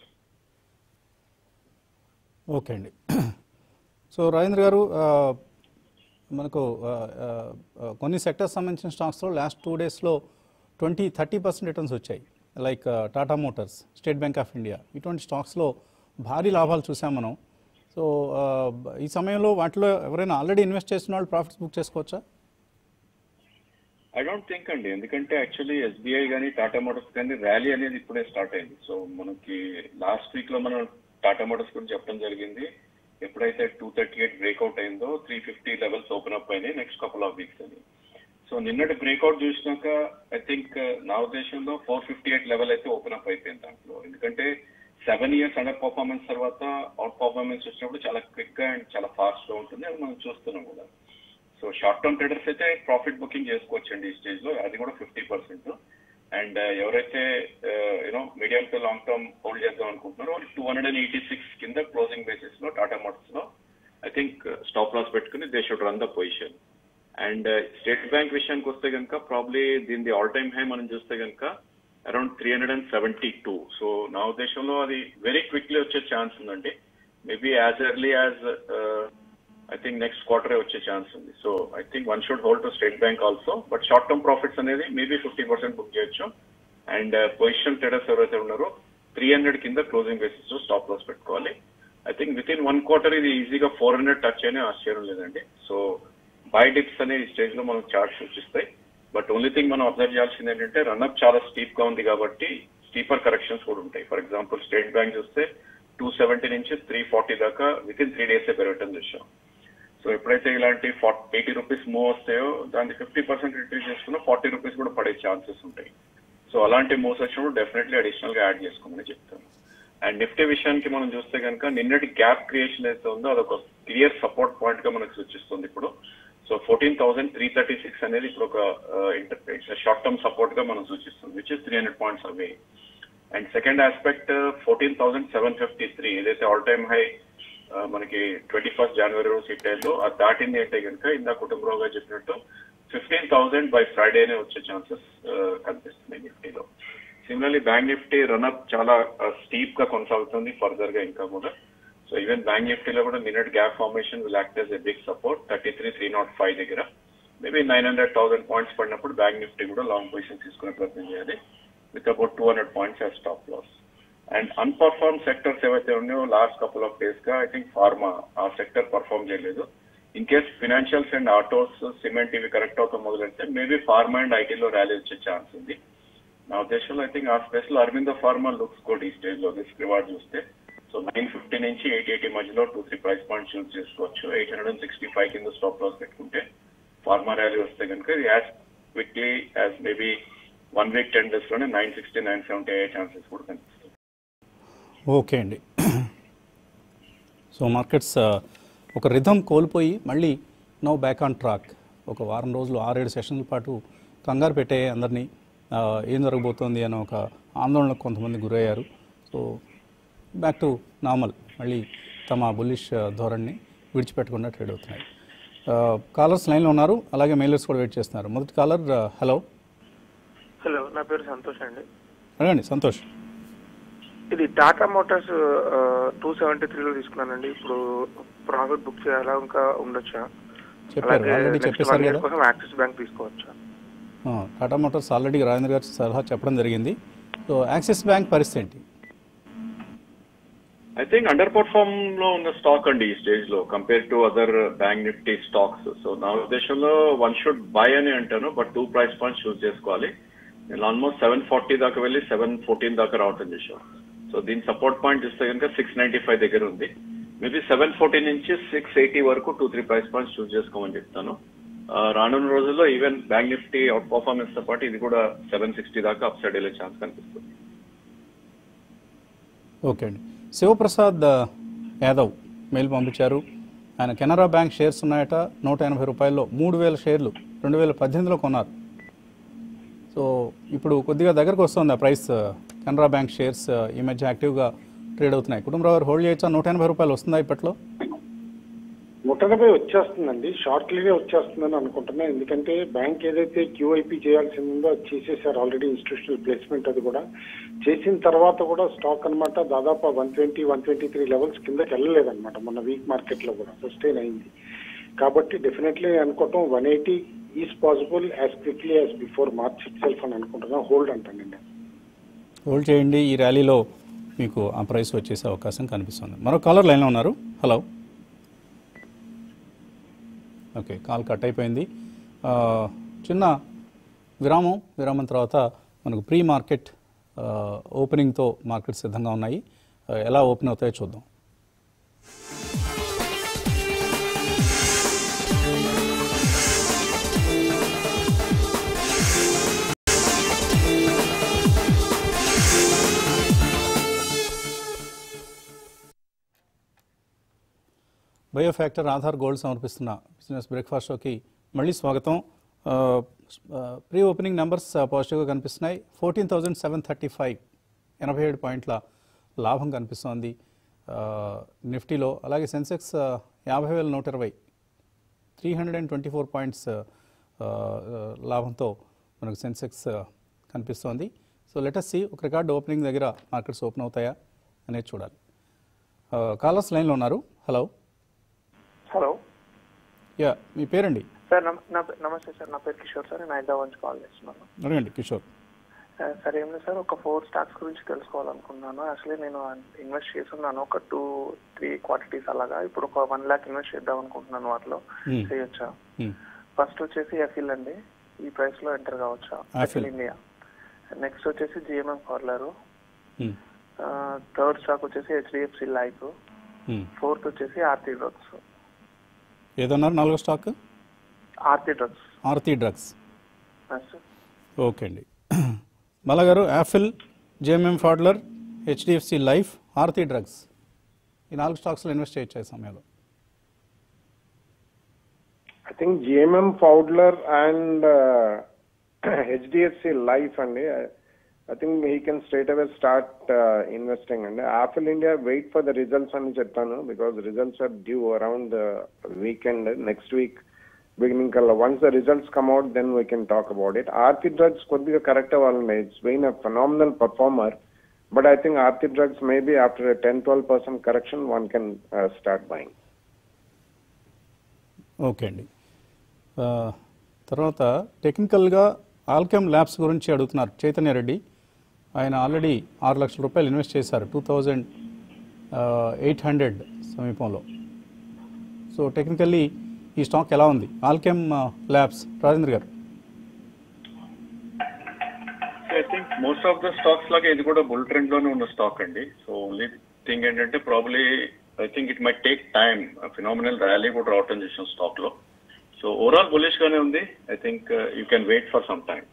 Okay అండి. So Rajendra garu, మనకు కొన్ని sectors సంబంధించిన స్టాక్స్లో last two డేస్లో twenty thirty percent returns వచ్చాయి. Like Tata Motors, State Bank of India, ఇటువంటి స్టాక్స్లో భారీ లాభాలు చూసాం మనం. సో ఈ సమయంలో వాటిలో ఎవరైనా ఆల్రెడీ ఇన్వెస్ట్ చేసిన వాళ్ళు ప్రాఫిట్స్ బుక్ చేసుకోవచ్చా? ఐ డోంట్ థింక్ అండి. ఎందుకంటే యాక్చువల్లీ ఎస్బీఐ కానీ టాటా మోటార్స్ కానీ ర్యాలీ అనేది ఇప్పుడే స్టార్ట్ అయింది. సో మనకి లాస్ట్ వీక్ లో మనం టాటా మోటార్స్ గురించి చెప్పడం జరిగింది. ఎప్పుడైతే టూ థర్టీ ఎయిట్ బ్రేక్అవుట్ అయిందో three fifty levels open up అయినాయి నెక్స్ట్ కపుల్ ఆఫ్ వీక్స్ అని. సో నిన్నటి బ్రేక్అవుట్ చూసినాక ఐ థింక్ నా ఉద్దేశంలో ఫోర్ ఫిఫ్టీ ఎయిట్ లెవెల్ అయితే ఓపెన్ అప్ అయిపోయింది దాంట్లో. ఎందుకంటే సెవెన్ ఇయర్స్ అండర్ పర్ఫార్మెన్స్ తర్వాత అవుట్ పర్ఫార్మెన్స్ వచ్చినప్పుడు చాలా క్విక్ గా అండ్ చాలా ఫాస్ట్ గా ఉంటుంది. అది మనం చూస్తున్నాం కూడా. సో షార్ట్ టర్మ్ ట్రేడర్స్ అయితే ప్రాఫిట్ బుకింగ్ చేసుకోవచ్చండి ఈ స్టేజ్ లో, అది కూడా ఫిఫ్టీ పర్సెంట్. అండ్ ఎవరైతే you know medium to long term hold చేద్దాం అనుకుంటున్నారో two hundred and eighty six కింద క్లోజింగ్ బేసిస్ లో టాటా మోటార్స్ లో ఐ థింక్ స్టాప్ లాస్ పెట్టుకుని they should run the position. And State Bank విషయానికి వస్తే కనుక ప్రాబ్లీ దీని ఆల్ టైమ్ హై మనం చూస్తే కనుక around three hundred and seventy two. So నా ఉద్దేశంలో అది వెరీ క్విక్లీ వచ్చే ఛాన్స్ ఉందండి. Maybe as early as I think next క్వార్టరే వచ్చే ఛాన్స్ ఉంది. So I think one should hold to State Bank also. But short term profits అనేది maybe fifty percent book చేయొచ్చు. అండ్ పొజిషన్ ట్రేడర్స్ ఎవరైతే ఉన్నారో three hundred కింద closing basis లో stop loss పెట్టుకోవాలి. I think within one quarter ఇది ఈజీగా four hundred touch అయినా ఆశ్చర్యం లేదండి. సో బై డిప్స్ అనే ఈ స్టేజ్ లో మనం చార్ట్ సూచిస్తాయి. బట్ ఓన్లీ థింగ్ మనం అబ్జర్వ్ చేయాల్సింది ఏంటంటే రన్అప్ చాలా స్టీప్ గా ఉంది కాబట్టి స్టీపర్ కరెక్షన్స్ కూడా ఉంటాయి. ఫర్ ఎగ్జాంపుల్ స్టేట్ బ్యాంక్ చూస్తే టూ సెవెంటీ నుంచి త్రీ ఫార్టీ దాకా విత్ ఇన్ త్రీ డేస్ పెరగటం చూసాం. సో ఎప్పుడైతే ఇలాంటి ఫార్టీ ఎయిటీ రూపీస్ మూవ్ వస్తాయో దాన్ని ఫిఫ్టీ పర్సెంట్ రిట్రీట్ చేసుకున్న ఫార్టీ రూపీస్ కూడా పడే ఛాన్సెస్ ఉంటాయి. సో అలాంటి మూవ్స్ వచ్చినప్పుడు డెఫినెట్లీ అడిషనల్ గా యాడ్ చేసుకోమని చెప్తాను. అండ్ నిఫ్టీ విషయానికి మనం చూస్తే కనుక నిన్నటి గ్యాప్ క్రియేషన్ అయితే ఉందో అదొక క్లియర్ సపోర్ట్ పాయింట్ గా మనకు సూచిస్తుంది ఇప్పుడు. So fourteen thousand three thirty six అనేది ఇప్పుడు ఒక షార్ట్ టర్మ్ సపోర్ట్ గా మనం సూచిస్తుంది, which is three hundred points అవే. And second aspect fourteen thousand seven fifty three ఏదైతే ఆల్ టైమ్ హై మనకి ట్వంటీ ఫస్ట్ జనవరి రోజు హిట్ అయ్యిందో అది దాటింది అంటే కనుక ఇందా కుటుంబరావు గారు చెప్పినట్టు ఫిఫ్టీన్ థౌసండ్ బై ఫ్రైడేనే వచ్చే ఛాన్సెస్ కనిపిస్తున్నాయి నిఫ్టీలో. సిమిలర్లీ బ్యాంక్ నిఫ్టీ రన్అప్ చాలా స్టీప్ గా కొనసాగుతుంది ఫర్దర్ గా ఇంకా కూడా. సో ఈవెన్ బ్యాంక్ నిఫ్టీలో కూడా నిన్నటి gap formation will act as a big support thirty three three naught five దగ్గర. Maybe nine hundred thousand points పడినప్పుడు బ్యాంక్ నిఫ్టీ కూడా లాంగ్ పొజిషన్ తీసుకునే ప్రయత్నం చేయాలి with about two hundred points as stop loss. And underperform sectors ఏవైతే ఉన్నాయో last couple of days గా I think pharma ఆ సెక్టర్ పర్ఫార్మ్ చేయలేదు. In case financials and autos cement ఇవి కరెక్ట్ అవుతాం మొదలెడితే మేబీ ఫార్మా అండ్ ఐటీలో ర్యాలీ వచ్చే ఛాన్స్ ఉంది. నా ఉద్దేశంలో ఐ థింక్ ఆ స్పేస్ లో అరవిందో ఫార్మా లుక్స్ గుడ్ ఈ స్టేజ్ లో రిస్క్ రివార్డ్ చూస్తే. సో నైన్ ఫిఫ్టీ నుంచి ఎయిట్ ఎయిటీ మధ్యలో two three price points use చేసుకోవచ్చు. Eight hundred and sixty five కింద స్టాప్ లాస్ పెట్టుకుంటే ఫార్మా ర్యాలీ వస్తే కనుక ఇది as quickly as maybe one week ten days లోనే నైన్ సిక్స్టీ నైన్ సెవెంటీ అయ్యే ఛాన్సెస్ కూడా కనిపిస్తుంది. ఓకే అండి. సో మార్కెట్స్ ఒక రిథమ్ కోల్పోయి మళ్ళీ నో బ్యాక్ ఆన్ ట్రాక్. ఒక వారం రోజులు ఆరేడు సెషన్ల పాటు కంగారు పెట్టే అందరినీ ఏం జరగబోతోంది అనే ఒక ఆందోళనకు కొంతమంది గురయ్యారు. సో బ్యాక్ టు నార్మల్, మళ్ళీ తమ బుల్లిష్ ధోరణిని విడిచిపెట్టకుండా ట్రేడ్ అవుతున్నాయి. కాలర్స్ లైన్లో ఉన్నారు, అలాగే మెయిలర్స్ కూడా వెయిట్ చేస్తున్నారు. మొదటి కాలర్, హలో. హలో, నా పేరు సంతోష్ అండి. అడగండి సంతోష్. ఇది టాటా మోటార్స్ టూ సెవెంటీ త్రీలో తీసుకున్నానండి. ఇప్పుడు ప్రాఫిట్ బుక్ చేయాలా, ఇంకా ఉండొచ్చా? చెప్పారు, ఆల్రెడీ చెప్పేశారు కదా. కోసం యాక్సిస్ బ్యాంక్ తీసుకోవచ్చా? టాటా మోటార్స్ ఆల్రెడీ రాజేంద్ర గారి సలహా చెప్పడం జరిగింది. సో యాక్సిస్ బ్యాంక్ పరిస్థితి ఏంటి? ఐ థింక్ అండర్ పర్ఫార్మ్ లో ఉన్న స్టాక్ అండి ఈ స్టేజ్ లో compare to other Bank Nifty stocks. So నా ఉద్దేశంలో వన్ షుడ్ బై అని అంటాను, but two price points choose చేసుకోవాలి. నేను ఆల్మోస్ట్ సెవెన్ ఫార్టీ దాకా వెళ్ళి సెవెన్ ఫోర్టీన్ దాకా రావటం చేశాను. సో దీని సపోర్ట్ పాయింట్ ఇస్తే కనుక సిక్స్ నైన్టీ ఫైవ్ దగ్గర ఉంది. మేబీ సెవెన్ ఫోర్టీ నుంచి సిక్స్ ఎయిటీ వరకు two three price points choose చేసుకోమని చెప్తాను. రానున్న రోజుల్లో even Bank Nifty out performance తో పాటు ఇది కూడా సెవెన్ సిక్స్టీ దాకా అప్ సైడ్ వెళ్ళే ఛాన్స్ కనిపిస్తుంది. ఓకే అండి. శివప్రసాద్ యాదవ్ మెయిల్ పంపించారు. ఆయన కెనరా బ్యాంక్ షేర్స్ ఉన్నాయట, నూట ఎనభై రూపాయల్లో మూడు వేల షేర్లు రెండు వేల పద్దెనిమిదిలో కొన్నారు. సో ఇప్పుడు కొద్దిగా దగ్గరకు వస్తుంది ఆ ప్రైస్. కెనరా బ్యాంక్ షేర్స్ ఈ మధ్య యాక్టివ్గా ట్రేడ్ అవుతున్నాయి. కుటుంబరావు గారు హోల్డ్ చేయొచ్చా? నూట ఎనభై రూపాయలు వస్తుందా ఇప్పట్లో? నూట ఎనభై వచ్చేస్తుందండి, షార్ట్లీనే వచ్చేస్తుందని అనుకుంటున్నాను. ఎందుకంటే బ్యాంక్ ఏదైతే క్యూఐపీ చేయాల్సింది ఉందో అది చేసేసారు ఆల్రెడీ, ఇన్స్టిట్యూషనల్ ప్లేస్మెంట్ అది కూడా చేసిన తర్వాత కూడా స్టాక్ అనమాట దాదాపు one twenty one twenty three levels కిందకి వెళ్ళలేదన్నమాట. మొన్న వీక్ మార్కెట్ లో కూడా సస్టైన్ అయింది. కాబట్టి డెఫినెట్లీ అనుకోవటం one eighty is possible as quickly as before March itself అని అనుకుంటున్నాను. హోల్డ్ అంటాను నేను. హోల్డ్ చేయండి, ఈ ర్యాలీలో మీకు ఆ ప్రైస్ వచ్చేసే అవకాశం కనిపిస్తుంది. మరో కాలర్ లైన్లో ఉన్నారు, హలో. ఓకే, కాల్ కట్ అయిపోయింది. చిన్న విరామం, విరామం తర్వాత మనకు ప్రీ మార్కెట్ ఓపెనింగ్తో మార్కెట్ సిద్ధంగా ఉన్నాయి. ఎలా ఓపెన్ అవుతాయో చూద్దాం. బయోఫ్యాక్టర్ ఆధార్ గోల్డ్ సమర్పిస్తున్న బిజినెస్ బ్రేక్ఫాస్ట్ షోకి మళ్ళీ స్వాగతం. ప్రీ ఓపెనింగ్ నెంబర్స్ పాజిటివ్గా కనిపిస్తున్నాయి. Fourteen thousand seven thirty five ఎనభై ఏడు పాయింట్ల లాభం కనిపిస్తోంది నిఫ్టీలో. అలాగే సెన్సెక్స్ యాభై వేల నూట ఇరవై three hundred and twenty four points లాభంతో మనకు సెన్సెక్స్ కనిపిస్తోంది. సో లెటస్ సి ఒక రికార్డ్ ఓపెనింగ్ దగ్గర మార్కెట్స్ ఓపెన్ అవుతాయా అనేది చూడాలి. కాలర్స్ లైన్లో ఉన్నారు, హలో. హలో, యా, మీ పేరండి? సార్ నమస్తే సార్, నా పేరు కిషోర్ సార్, నేను హైదరాబాద్ నుంచి కాల్ చేస్తున్నాను. అడగండి కిషోర్. సార్ ఏం లేదు సార్, ఒక ఫోర్ స్టాక్స్ గురించి తెలుసుకోవాలనుకున్నాను. యాక్చువల్లీ నేను ఇన్వెస్ట్ చేస్తున్నాను ఒక టూ త్రీ క్వాంటిటీస్ అలాగా. ఇప్పుడు ఒక వన్ ల్యాక్ ఇన్వెస్ట్ చేద్దాం అనుకుంటున్నాను, వాటిలో చేయొచ్చా? ఫస్ట్ వచ్చేసి ఎఫిల్ అండి, ఈ ప్రైస్ లో ఎంటర్ కావచ్చా? Affle India. నెక్స్ట్ వచ్చేసి జిఎంఎం ఫార్లర్. థర్డ్ స్టాక్ వచ్చేసి హెచ్డిఎఫ్సి లైఫ్. ఫోర్త్ వచ్చేసి ఆర్తి డ్రగ్స్. ఏదన్నారు నాలుగో stock? Aarti Drugs. Aarti Drugs, okay అండి. Malla garu, Affle, GMM Pfaudler, HDFC Life, Aarti Drugs, ఈ నాలుగు స్టాక్స్లో ఇన్వెస్ట్ చేయొచ్చే సమయంలో? I think GMM Pfaudler and HDFC Life అండి. I think he can straight away start uh, investing. And Apple India, wait for the results and chettanu because the results are due around the weekend next week. Beginning kalla once the results come out, then we can talk about it. Aarti Drugs could be a correct one. It's been a phenomenal performer, but I think Aarti Drugs maybe after a ten to twelve percent correction, one can uh, start buying. Okay అండి. తర్వాత టెక్నికల్గా Alkem labs గురించి అడుగుతున్నారు చైతన్య రెడ్డి. ఆయన already ఆరు లక్షల రూపాయలు invest చేశారు టూ థౌజండ్ ఎయిట్ హండ్రెడ్ సమీపంలో. సో టెక్నికల్లీ ఈ స్టాక్ ఎలా ఉంది? Alkem Labs, Rajendra garu. I think most of the stocks లాగా ఇది కూడా బుల్ ట్రెండ్ లోనే ఉన్న స్టాక్ అండి. సో ఓన్లీ థింగ్ ఏంటంటే probably I think it might take time. Phenomenal rally కూడా రావటం చేసిన స్టాక్ లో. సో ఓవరాల్ బులిష్ గానే ఉంది. I think you can wait for some time.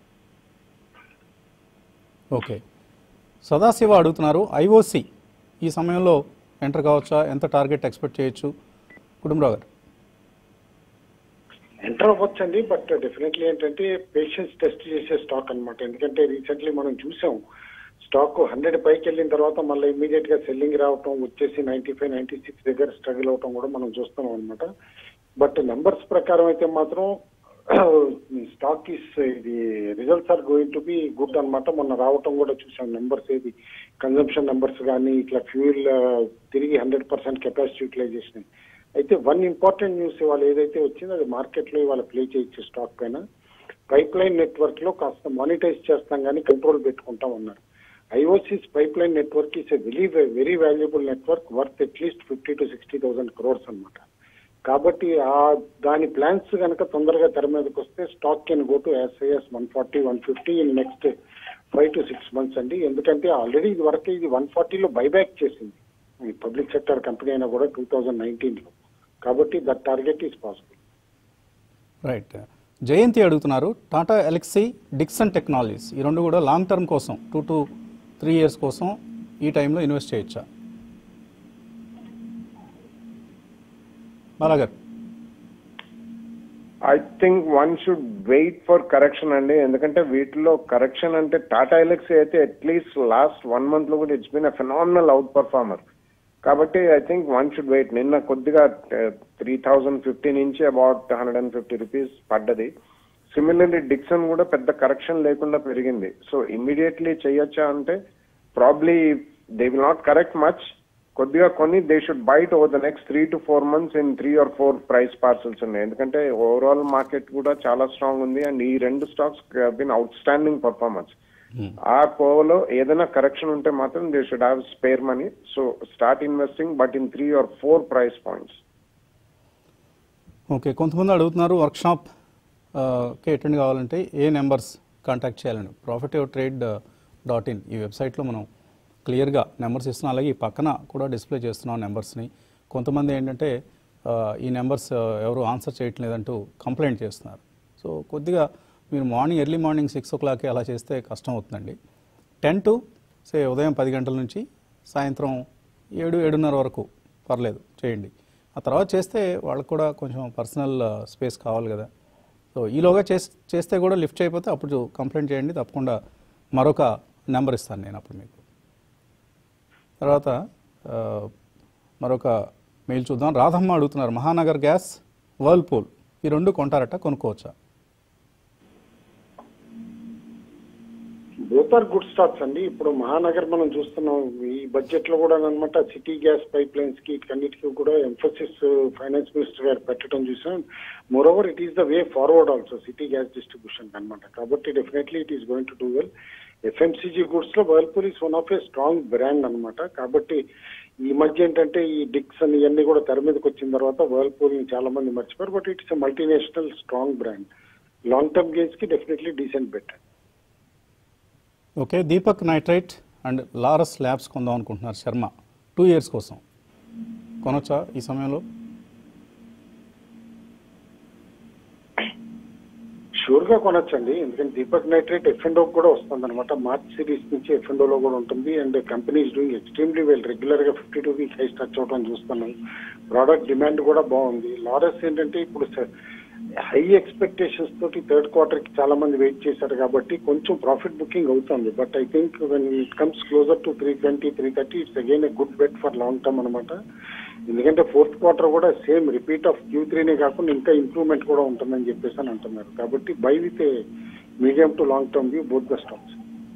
Okay, Sadashiva అడుగుతున్నారు ఐఓసి ఈ సమయంలో ఎంటర్ కావచ్చా? ఎంత టార్గెట్ ఎక్స్పెక్ట్ చేయొచ్చు? కుటుంబరావు గారు. ఎంటర్ అవ్వచ్చండి, బట్ డెఫినెట్లీ ఏంటంటే పేషెన్స్ టెస్ట్ చేసే స్టాక్ అన్నమాట. ఎందుకంటే రీసెంట్లీ మనం చూసాం స్టాక్ హండ్రెడ్ పైకి వెళ్ళిన తర్వాత మళ్ళీ ఇమీడియట్ గా సెల్లింగ్ రావటం, వచ్చేసి నైన్టీ ఫైవ్ నైన్టీ సిక్స్ దగ్గర స్ట్రగుల్ అవటం కూడా మనం చూస్తున్నాం అనమాట. బట్ నెంబర్స్ ప్రకారం అయితే మాత్రం స్టాక్ ఇస్ ఇది results are going to be good అనమాట. మొన్న రావటం కూడా చూసాం నెంబర్స్, ఏది కన్జంప్షన్ నెంబర్స్ కానీ ఇట్లా ఫ్యూల్ తిరిగి హండ్రెడ్ పర్సెంట్ కెపాసిటీ యూటిలైజేషన్. అయితే వన్ ఇంపార్టెంట్ న్యూస్ ఇవాళ ఏదైతే వచ్చిందో అది మార్కెట్ లో ఇవాళ ప్లే చేయొచ్చు స్టాక్ పైన. పైప్ లైన్ నెట్వర్క్ లో కాస్త మానిటైజ్ చేస్తాం కానీ కంట్రోల్ పెట్టుకుంటాం అన్నారు. IOC's pipeline network is a very very valuable network worth at least fifty to sixty thousand crores అనమాట. కాబట్టి ఆ దాని ప్లాన్స్ కనుక తొందరగా తెర మీదకి వస్తే stock can go to SIS one forty one fifty in next five to six months అండి. ఎందుకంటే ఆల్రెడీ ఇది వరకు ఇది వన్ ఫార్టీలో బైబ్యాక్ చేసింది ఈ పబ్లిక్ సెక్టర్ కంపెనీ అయినా కూడా టూ థౌజండ్ నైన్టీన్ లో. కాబట్టి that target is possible. Right. Jayanthi అడుగుతున్నారు, టాటా ఎలక్సీ, డిక్సన్ టెక్నాలజీస్ ఈ రెండు కూడా లాంగ్ టర్మ్ కోసం టూ టు త్రీ ఇయర్స్ కోసం ఈ టైంలో ఇన్వెస్ట్ చేయొచ్చా? Balagaru. I think one should wait for correction అండి. ఎందుకంటే వీటిలో కరెక్షన్ అంటే టాటా ఎలక్సీ అయితే అట్లీస్ట్ లాస్ట్ వన్ మంత్ లో కూడా it's been a phenomenal out performer. కాబట్టి I think one should wait. నిన్న కొద్దిగా త్రీ థౌజండ్ ఫిఫ్టీ నుంచి about hundred and fifty rupees పడ్డది. సిమిలర్లీ డిక్సన్ కూడా పెద్ద కరెక్షన్ లేకుండా పెరిగింది. సో ఇమ్మీడియట్లీ చేయొచ్చా అంటే probably they will not correct much. కొద్దిగా కొన్ని they should buy it over the next three to four months in three or four price parcels ఉన్నాయి. ఎందుకంటే ఓవరాల్ మార్కెట్ కూడా చాలా స్ట్రాంగ్ ఉంది అండ్ ఈ రెండు stocks been outstanding performance. ఆ కోవలో ఏదైనా కరెక్షన్ ఉంటే మాత్రం they should have spare money. So start investing but in three or four price points. Okay. కొంతమంది అడుగుతున్నారు వర్క్షాప్ కి అటెండ్ కావాలంటే ఏ నెంబర్స్ కాంటాక్ట్ చేయాలని. ప్రాఫిట్ ట్రేడ్ డాట్ ఇన్ ఈ వెబ్సైట్లో మనం క్లియర్గా నెంబర్స్ ఇస్తున్నాం. అలాగే ఈ పక్కన కూడా డిస్ప్లే చేస్తున్నాం నెంబర్స్ని. కొంతమంది ఏంటంటే ఈ నెంబర్స్ ఎవరు ఆన్సర్ చేయటం లేదంటూ కంప్లైంట్ చేస్తున్నారు. సో కొద్దిగా మీరు మార్నింగ్ ఎర్లీ మార్నింగ్ సిక్స్ ఓ క్లాక్కి అలా చేస్తే కష్టం అవుతుందండి. టెన్ టు సే ఉదయం పది గంటల నుంచి సాయంత్రం ఏడు ఏడున్నర వరకు పర్లేదు చేయండి. ఆ తర్వాత చేస్తే వాళ్ళకు కూడా కొంచెం పర్సనల్ స్పేస్ కావాలి కదా. సో ఈలోగా చేస్తే కూడా లిఫ్ట్ అయిపోతే అప్పుడు కంప్లైంట్ చేయండి, తప్పకుండా మరొక నెంబర్ ఇస్తాను నేను అప్పుడు మీకు. తర్వాత మరొక మెయిల్ చూద్దాం. రాధమ్మ అడుగుతున్నారు, మహానగర్ గ్యాస్, వర్ల్పూల్ ఈ రెండు కొంటారట, కొనుక్కోవచ్చా? బోత్ ఆర్ గుడ్ స్టాక్స్ అండి. ఇప్పుడు మహానగర్ మనం చూస్తున్నాం ఈ బడ్జెట్ లో కూడా అనమాట సిటీ గ్యాస్ పైప్ లైన్స్ కి ఇటన్నిటికీ కూడా ఎంఫోసిస్ ఫైనాన్స్ మినిస్టర్ గారు పెట్టడం చూసాం. Moreover it is the way forward also city gas distribution అనమాట. కాబట్టి definitely it is going to do well. FMCG goods లో Whirlpool is one of a strong brand అనమాట. కాబట్టి ఈ మధ్య ఏంటంటే ఈ డిక్సన్ ఇవన్నీ కూడా తెర మీదకి వచ్చిన తర్వాత వర్ల్పూల్ ని చాలా మంది మర్చిపోయారు. But it's a multinational strong brand. Long term gains కి definitely decent bet. Okay. Deepak Nitrite and Laurus Labs కొందాం అనుకుంటున్నారు శర్మ టూ ఇయర్స్ కోసం, కొనొచ్చా ఈ సమయంలో? షూర్ గా కొనొచ్చండి. ఎందుకంటే Deepak Nitrite F and O కూడా వస్తుంది అనమాట. మార్చ్ సిరీస్ నుంచి ఎఫ్ అండ్ ఓలో కూడా ఉంటుంది. And company is doing extremely well. Regular గా fifty two week high touch అవడం చూస్తున్నాం. ప్రోడక్ట్ డిమాండ్ కూడా బాగుంది. లారస్ ఏంటంటే ఇప్పుడు హై ఎక్స్పెక్టేషన్స్ తోటి థర్డ్ క్వార్టర్ కి చాలా మంది వెయిట్ చేశారు కాబట్టి కొంచెం ప్రాఫిట్ బుకింగ్ అవుతుంది. But I think when it comes closer to three twenty three thirty it's again a good bet for long term అనమాట. ఎందుకంటే ఫోర్త్ క్వార్టర్ కూడా సేమ్ రిపీట్ ఆఫ్ క్యూ త్రీనే కాకుండా ఇంకా ఇంప్రూవ్మెంట్ కూడా ఉంటుందని చెప్పేసి అని అంటున్నారు. కాబట్టి buy with a medium to long term view both the stocks.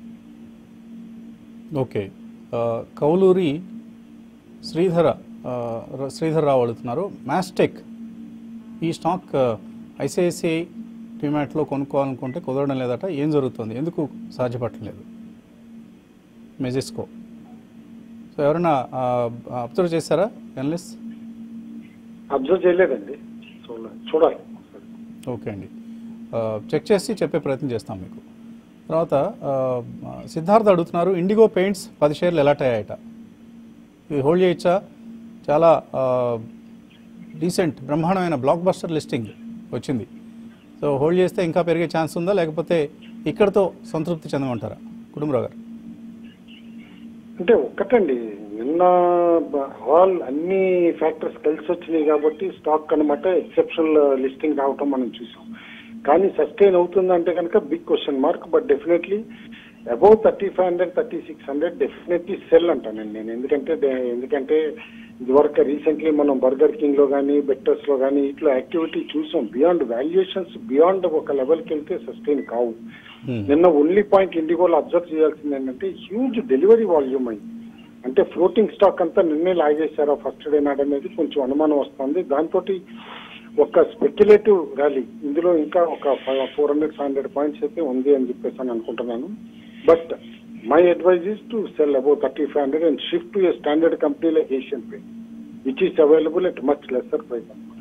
Okay. Kauluri Sridhara Sridhar Rao అడుగుతున్నారు, మ్యాస్టెక్ ఈ స్టాక్ ఐసిఐసిఐ డిమాట్లో కొనుక్కోవాలనుకుంటే కుదరడం లేదట, ఏం జరుగుతుంది, ఎందుకు సాధ్యపడలేదు? మెజిస్కో. సో ఎవరైనా అబ్జర్వ్ చేశారా ఎనలిస్ట్? అబ్జర్వ్ చేయలేదండి, చూడాలి. ఓకే అండి, చెక్ చేసి చెప్పే ప్రయత్నం చేస్తాం మీకు. తర్వాత సిద్ధార్థ అడుగుతున్నారు, ఇండిగో పెయింట్స్ పది షేర్లు ఎలాట్ అయ్యాయట, ఇది హోల్డ్ చేయొచ్చా? చాలా డీసెంట్ బ్రహ్మాండమైన బ్లాక్ బస్టర్ లిస్టింగ్ వచ్చింది. సో హోల్డ్ చేస్తే ఇంకా పెరిగే ఛాన్స్ ఉందా, లేకపోతే ఇక్కడతో సంతృప్తి చెందమంటారా కుటుంబరావు గారు? అంటే ఒక్కటండి, నిన్న ఆల్ అన్ని ఫ్యాక్టర్స్ కలిసి వచ్చినాయి కాబట్టి స్టాక్ అనమాట ఎక్సెప్షనల్ లిస్టింగ్ రావటం మనం చూసాం. కానీ సస్టైన్ అవుతుందంటే కనుక big question mark. But definitely above thirty five hundred thirty six hundred definitely sell అంటానండి నేను. ఎందుకంటే ఎందుకంటే ఇదివరకు రీసెంట్లీ మనం బర్గర్ కింగ్ లో కానీ బెట్టర్స్ లో కానీ ఇట్లా యాక్టివిటీ చూసాం. బియాండ్ వాల్యుయేషన్స్ బియాండ్ ఒక లెవెల్కి వెళ్తే సస్టైన్ కావు. నిన్న ఓన్లీ పాయింట్ ఇండిగోలో అబ్జర్వ్ చేయాల్సింది ఏంటంటే హ్యూజ్ డెలివరీ వాల్యూమ్ అయింది. అంటే ఫ్లోటింగ్ స్టాక్ అంతా నిన్నే లాగేశారా ఫస్ట్ డే నాడు అనేది కొంచెం అనుమానం వస్తుంది. దాంతో ఒక స్పెక్యులేటివ్ ర్యాలీ ఇందులో ఇంకా ఒక four hundred five hundred points అయితే ఉంది అని చెప్పేసి అని అనుకుంటున్నాను. But my advise is to sell above thirty five hundred and shift to a standard company like Asian Paint which is available at much lesser price అనమాట.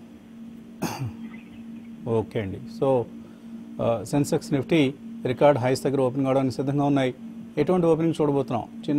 Okay అండి. So Sensex Nifty record highs దగ్గర opening అవడానికి సిద్ధంగా ఉన్నాయి. ఎటువంటి opening చూడబోతున్నాం? చిన్న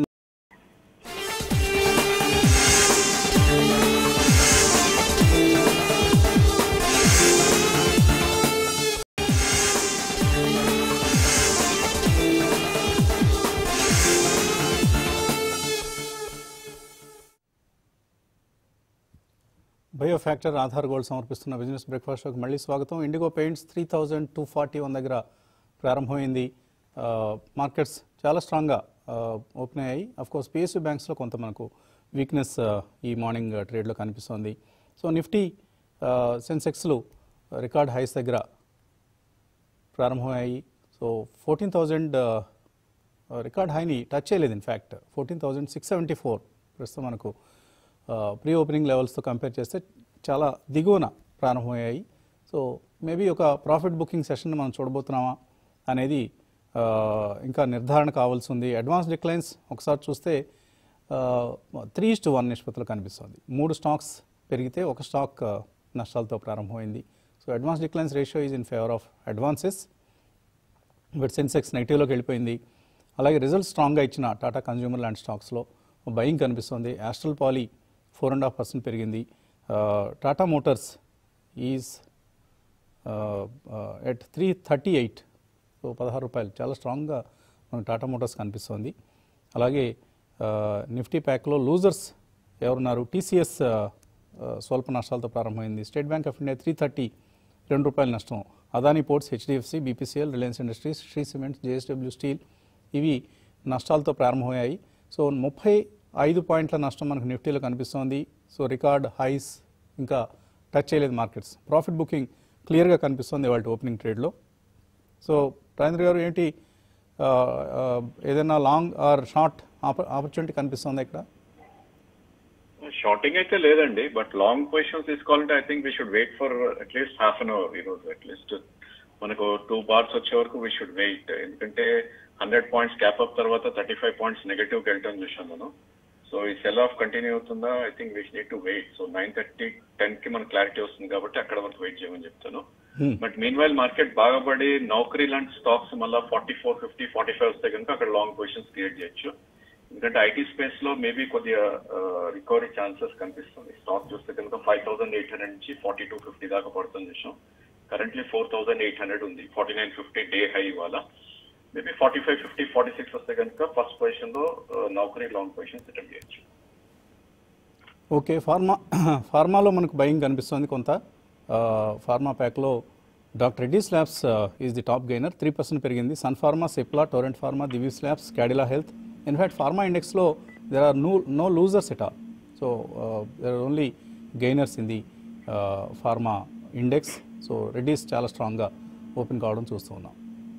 bio factor Aadhaar gold సమర్పిస్తున్న బిజినెస్ బ్రేక్ఫాస్ట్ షోకి మళ్ళీ స్వాగతం. Indigo paints three thousand two forty one దగ్గర ప్రారంభమైంది. మార్కెట్స్ చాలా స్ట్రాంగ్గా ఓపెన్ అయ్యాయి. అఫ్కోర్స్ పిఎస్యూ బ్యాంక్స్లో కొంత మనకు వీక్నెస్ ఈ మార్నింగ్ ట్రేడ్లో కనిపిస్తోంది. సో నిఫ్టీ సెన్సెక్స్లు రికార్డ్ హైస్ దగ్గర ప్రారంభమయ్యాయి. సో ఫోర్టీన్ థౌజండ్ రికార్డ్ హైని టచ్ చేయలేదు. In fact fourteen thousand six seventy four ప్రస్తుతం మనకు ప్రీ ఓపెనింగ్ లెవెల్స్తో కంపేర్ చేస్తే చాలా దిగువన ప్రారంభమయ్యాయి. సో మేబీ ఒక ప్రాఫిట్ బుకింగ్ సెషన్ మనం చూడబోతున్నామా అనేది ఇంకా నిర్ధారణ కావాల్సి ఉంది. అడ్వాన్స్ డిక్లైన్స్ ఒకసారి చూస్తే త్రీ టు వన్ నిష్పత్తులు కనిపిస్తుంది. మూడు స్టాక్స్ పెరిగితే ఒక స్టాక్ నష్టాలతో ప్రారంభమైంది. So advance declines ratio is in favour of advances. But Sensex నెగిటివ్లోకి వెళ్ళిపోయింది. అలాగే రిజల్ట్స్ స్ట్రాంగ్గా ఇచ్చిన టాటా కన్జ్యూమర్ ల్యాండ్ స్టాక్స్లో బయింగ్ కనిపిస్తుంది. Astral Poly four and half percent పెరిగింది. Tata Motors is at three thirty eight so పదహారు రూపాయలు చాలా స్ట్రాంగ్గా మనకు టాటా మోటార్స్ కనిపిస్తుంది. అలాగే నిఫ్టీ ప్యాక్లో లూజర్స్ ఎవరున్నారు? టీసీఎస్ స్వల్ప నష్టాలతో ప్రారంభమైంది. State Bank of India three thirty రెండు రూపాయల నష్టం. Adani ports, HDFC, BPCL, Reliance Industries, Shree Cements, JSW Steel ఇవి నష్టాలతో ప్రారంభమయ్యాయి. సో ముప్పై ఐదు పాయింట్ల నష్టం మనకు నిఫ్టీలో కనిపిస్తోంది. సో రికార్డ్ హైస్ ఇంకా టచ్ చేయలేదు మార్కెట్స్. ప్రాఫిట్ బుకింగ్ క్లియర్గా కనిపిస్తుంది వాళ్ళ ఓపెనింగ్ ట్రేడ్లో. సో రాజేంద్ర గారు ఏంటి ఏదైనా లాంగ్ ఆర్ షార్ట్ ఆపర్చునిటీ కనిపిస్తుంది ఇక్కడ? షార్టింగ్ అయితే లేదండి, బట్ లాంగ్ పొజిషన్స్ తీసుకోవాలంటే I think we should wait for at least half an hour. ఈరోజు అట్లీస్ట్ మనకు టూ బార్స్ వచ్చే వరకు వీ షుడ్ వెయిట్. ఎందుకంటే హండ్రెడ్ పాయింట్స్ క్యాప్ అప్ తర్వాత థర్టీ ఫైవ్ పాయింట్స్ నెగటివ్కి వెళ్ళటం చూసాం మనం. సో ఈ సెల్ ఆఫ్ కంటిన్యూ అవుతుందా? I think we need to wait. So nine thirty ten కి మనకు క్లారిటీ వస్తుంది కాబట్టి అక్కడ వరకు వెయిట్ చేయమని చెప్తాను. బట్ మీన్ వైల్ మార్కెట్ బాగా పడి నౌకరీ లాంటి స్టాక్స్ మళ్ళీ forty four fifty forty five వస్తే కనుక అక్కడ లాంగ్ పొజిషన్స్ క్రియేట్ చేయొచ్చు. ఎందుకంటే ఐటీ స్పేస్ లో మేబీ కొద్దిగా రికవరీ ఛాన్సెస్ కనిపిస్తుంది. స్టాక్ చూస్తే కనుక ఫైవ్ థౌసండ్ ఎయిట్ హండ్రెడ్ నుంచి ఫార్టీ టూ ఫిఫ్టీ దాకా పడుతుంది చూసాం. Currently four thousand eight hundred ఉంది. Forty nine fifty day high ఇవాళ. Maybe forty five fifty forty six వస్తే కనుక ఫస్ట్ పొజిషన్ లో నౌకరీ లాంగ్ పొజిషన్ సెటిల్ చేయొచ్చు. ఓకే, ఫార్మా ఫార్మాలో మనకు బయింగ్ కనిపిస్తుంది కొంత. ఫార్మా ప్యాక్లో Doctor Reddy's Labs is the top gainer, three percent పెరిగింది. Sun Pharma, Cipla, Torrent Pharma, Divi's Labs, Cadila Health. In fact pharma ఇండెక్స్లో there are no no losers at all. So there are only gainers in the pharma index. So Reddy's చాలా స్ట్రాంగ్గా open కావడం చూస్తూ ఉన్నాం.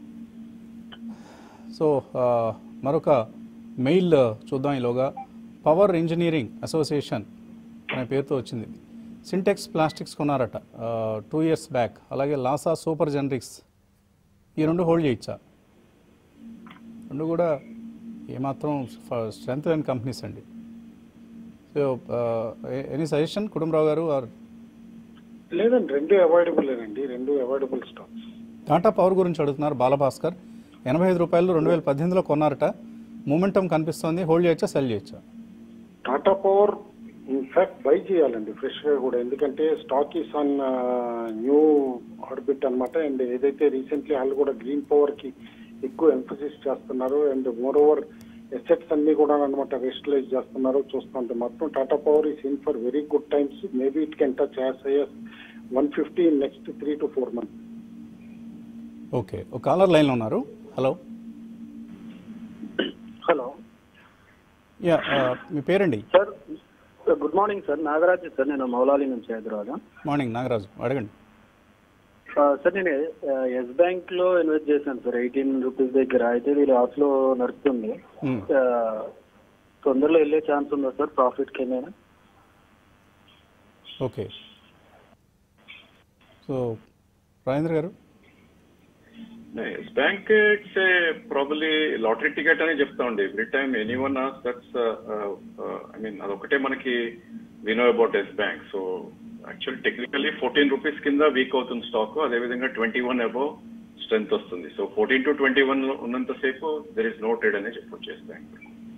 So మరొక mail చూద్దాం ఈలోగా. పవర్ ఇంజనీరింగ్ అసోసియేషన్ అనే పేరుతో వచ్చింది. సింటెక్స్ ప్లాస్టిక్స్ కొన్నారట టూ ఇయర్స్ బ్యాక్. అలాగే లాసా సూపర్ జనరిక్స్, ఈ రెండు హోల్డ్ చేయొచ్చా? రెండు కూడా ఏమాత్రం స్ట్రెంత్ లేని కంపెనీస్ అండి. సో ఎనీ సజెషన్ కుటుంబరావు గారు? ఆర్ లేదండి, రెండు అవాయిడబుల్ అండి, రెండు అవాయిడబుల్ స్టాక్స్. టాటా పవర్ గురించి అడుగుతున్నారు బాలభాస్కర్. ఎనభై ఐదు రూపాయలు రెండు వేల పద్దెనిమిదిలో కొన్నారట. మూమెంటం కనిపిస్తుంది, హోల్డ్ చేయొచ్చా, సెల్ చేయొచ్చా? టాటా పవర్ ఇన్ఫాక్ట్ బై చేయాలండి ఫ్రెష్ గా కూడా. ఎందుకంటే stock is on new orbit అనమాట. అండ్ ఏదైతే రీసెంట్లీ వాళ్ళు కూడా గ్రీన్ పవర్ కి ఎక్కువ ఎంఫసిస్ చేస్తున్నారు. అండ్ మోర్ ఓవర్ ఎసెట్స్ అన్ని కూడా అనమాట రెస్టలైజ్ చేస్తున్నారో చూస్తుంటే మాత్రం Tata Power is in for very good times. Maybe it can touch as high as one fifty in next three to four months. Okay, ఒక కాలర్ లైన్లో ఉన్నారు. హలో. హలో. యా, మీ పేరండి? Sir good morning sir, Nagaraju sir, నేను మౌలాలి నుంచి Hyderabad. Morning Nagaraju, అడగండి. Sir నేను Yes Bank లో ఇన్వెస్ట్ చేశాను సార్, ఎయిటీన్ రూపీస్ దగ్గర. అయితే ఇది లాస్ లో నడుస్తుంది. తొందరలో వెళ్ళే ఛాన్స్ ఉందా సార్ ప్రాఫిట్ కి ఏమైనా? ఓకే, సో రాజేంద్ర గారు. Yes Bank it's a probably lottery ticket అని చెప్తా ఉండే. Every time anyone as that's I mean అదొకటే మనకి we know about Yes Bank. So actual technically fourteen rupees కింద వీక్ అవుతుంది స్టాక్, అదేవిధంగా ట్వంటీ వన్ అబౌవ్ స్ట్రెంత్ వస్తుంది. So fourteen to twenty one ఉన్నంతసేపు దెర్ ఇస్ నో ట్రేడ్ అనే చెప్పొచ్చు yes bank.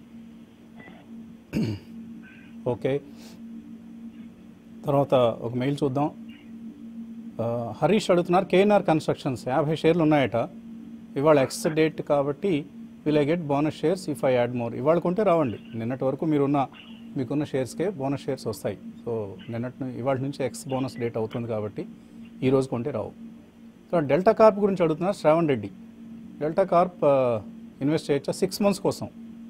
Okay, తర్వాత ఒక మెయిల్ చూద్దాం. హరీష్ అడుగుతున్నారు, కేఎన్ఆర్ కన్స్ట్రక్షన్స్ యాభై షేర్లు ఉన్నాయట, ఇవాళ ఎక్స్ డేట్ కాబట్టి will I get bonus shares if I add more. ఇవాళ కొంటే రావండి, నిన్నటి వరకు మీరున్న మీకున్న షేర్స్కే బోనస్ షేర్స్ వస్తాయి. సో నిన్నటి ఇవాళ నుంచి ఎక్స్ బోనస్ డేట్ అవుతుంది కాబట్టి ఈ రోజు కొంటే రావు. సో డెల్టా కార్ప్ గురించి అడుగుతున్నారు Shravan Reddy. Delta Corp invest చేయొచ్చా సిక్స్ మంత్స్ కోసం?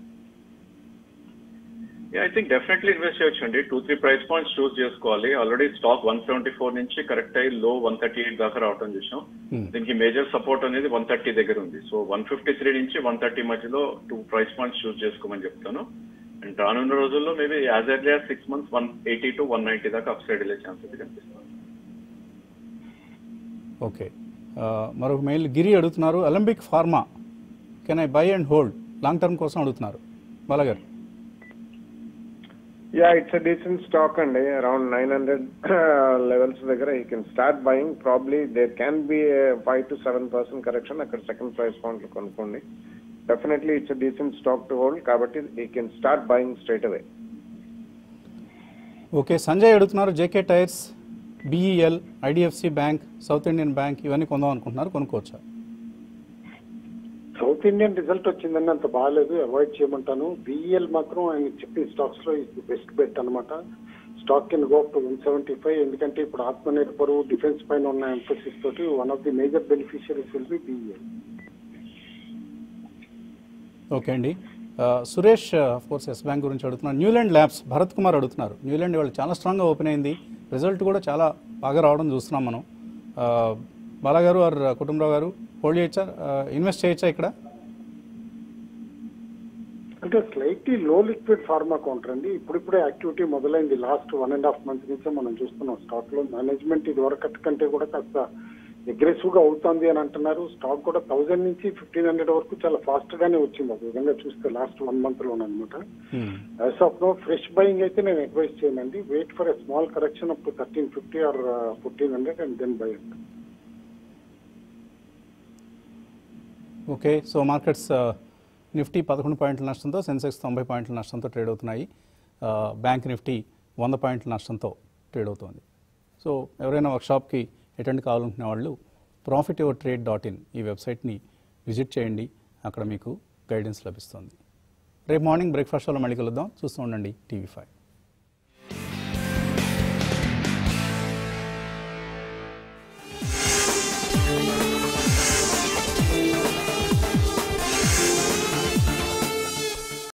ఐ థింక్ డెఫినెట్లీ ఇన్వెస్ట్ చేయొచ్చు అండి. Two three price points choose చేసుకోవాలి. Already stock one seventy four నుంచి కరెక్ట్ అయ్యి లో వన్ థర్టీ ఎయిట్ దాకా రావడం చూసాం. దీనికి మేజర్ సపోర్ట్ అనేది వన్ థర్టీ దగ్గర ఉంది. సో వన్ ఫిఫ్టీ త్రీ నుంచి వన్ థర్టీ మధ్యలో టూ ప్రైస్ పాయింట్స్ చూస్ చేసుకోమని చెప్తాను. అండ్ రానున్న రోజుల్లో maybe as early as six months one eighty to one ninety దాకా అప్ సైడ్ వెళ్ళే ఛాన్స్ అయితే కనిపిస్తుంది. ఓకే, మరొక మెయిల్ గిరి అడుగుతున్నారు, Alembic Pharma can I buy and hold? Long term కోసం అడుగుతున్నారు. బాలగారు. Yeah, it's a decent stock and around nine hundred uh, levels దగ్గర you can start buying. Probably there can be a five to seven percent correction అక్కడ second price point లో కొనుక్కోండి. Definitely it's a decent stock to hold కాబట్టి you can start buying straight away. Okay, Sanjay అడుగుతున్నారు, JK tyres, BEL, IDFC bank, south Indian bank ఇవన్నీ కొందాం అనుకుంటున్నారు, కొనుక్కోవచ్చా? South Indian result వచ్చిందని అంత బాగాలేదు, అవాయిడ్ చేయమంటాను. బిఈఎల్ మాత్రం ఆయన చెప్పిన స్టాక్స్ లో ఇది బెస్ట్ బెట్ అనమాట. Stock can go up to one seventy five. ఎందుకంటే ఇప్పుడు ఆత్మనిర్భర్ డిఫెన్స్ పైన ఉన్న ఎంఫోసిస్ తోటి one of the major beneficiaries will be BEL. Okay అండి. సురేష్ కోర్స్ ఎస్ బ్యాంక్ గురించి అడుగుతున్నారు. న్యూలాండ్ ల్యాబ్స్, భరత్ కుమార్ అడుగుతున్నారు. న్యూలాండ్ వాళ్ళు చాలా స్ట్రాంగ్గా ఓపెన్ అయింది, రిజల్ట్ కూడా చాలా బాగా రావడం చూస్తున్నాం మనం. బాలాగారు ఆర్ కుటుంబరావు గారు హోల్డ్ చేయొచ్చా, ఇన్వెస్ట్ చేయొచ్చా ఇక్కడ? అంటే స్లైట్లీ లో లిక్విడ్ ఫార్మా కౌంటర్ అండి. ఇప్పుడిప్పుడే యాక్టివిటీ మొదలైంది. Last one and half month నుంచే మనం చూస్తున్నాం స్టాక్ లో. మేనేజ్మెంట్ ఇది వరకటి కంటే కూడా కాస్త అగ్రెసివ్ గా అవుతుంది అని అంటున్నారు. స్టాక్ కూడా థౌసండ్ నుంచి ఫిఫ్టీన్ హండ్రెడ్ వరకు చాలా ఫాస్ట్ గానే వచ్చింది. ఒక విధంగా చూస్తే లాస్ట్ వన్ మంత్ లోనమాట. As of no fresh buying అయితే నేను అడ్వైస్ చేయనండి. Wait for a small correction up to thirteen fifty or fourteen hundred and then buy. Okay, so markets Nifty పదకొండు పాయింట్ల నష్టంతో, సెన్సెక్స్ తొంభై పాయింట్ల నష్టంతో ట్రేడ్ అవుతున్నాయి. బ్యాంక్ నిఫ్టీ వంద పాయింట్ల నష్టంతో ట్రేడ్ అవుతుంది. సో ఎవరైనా వర్క్షాప్కి అటెండ్ కావాలనుకునే వాళ్ళు profit your trade dot in ఈ వెబ్సైట్ని విజిట్ చేయండి, అక్కడ మీకు గైడెన్స్ లభిస్తుంది. రేపు మార్నింగ్ బ్రేక్ఫాస్ట్ షోలో మళ్ళీ కలుద్దాం. చూస్తూ ఉండండి టీవీ ఫైవ్.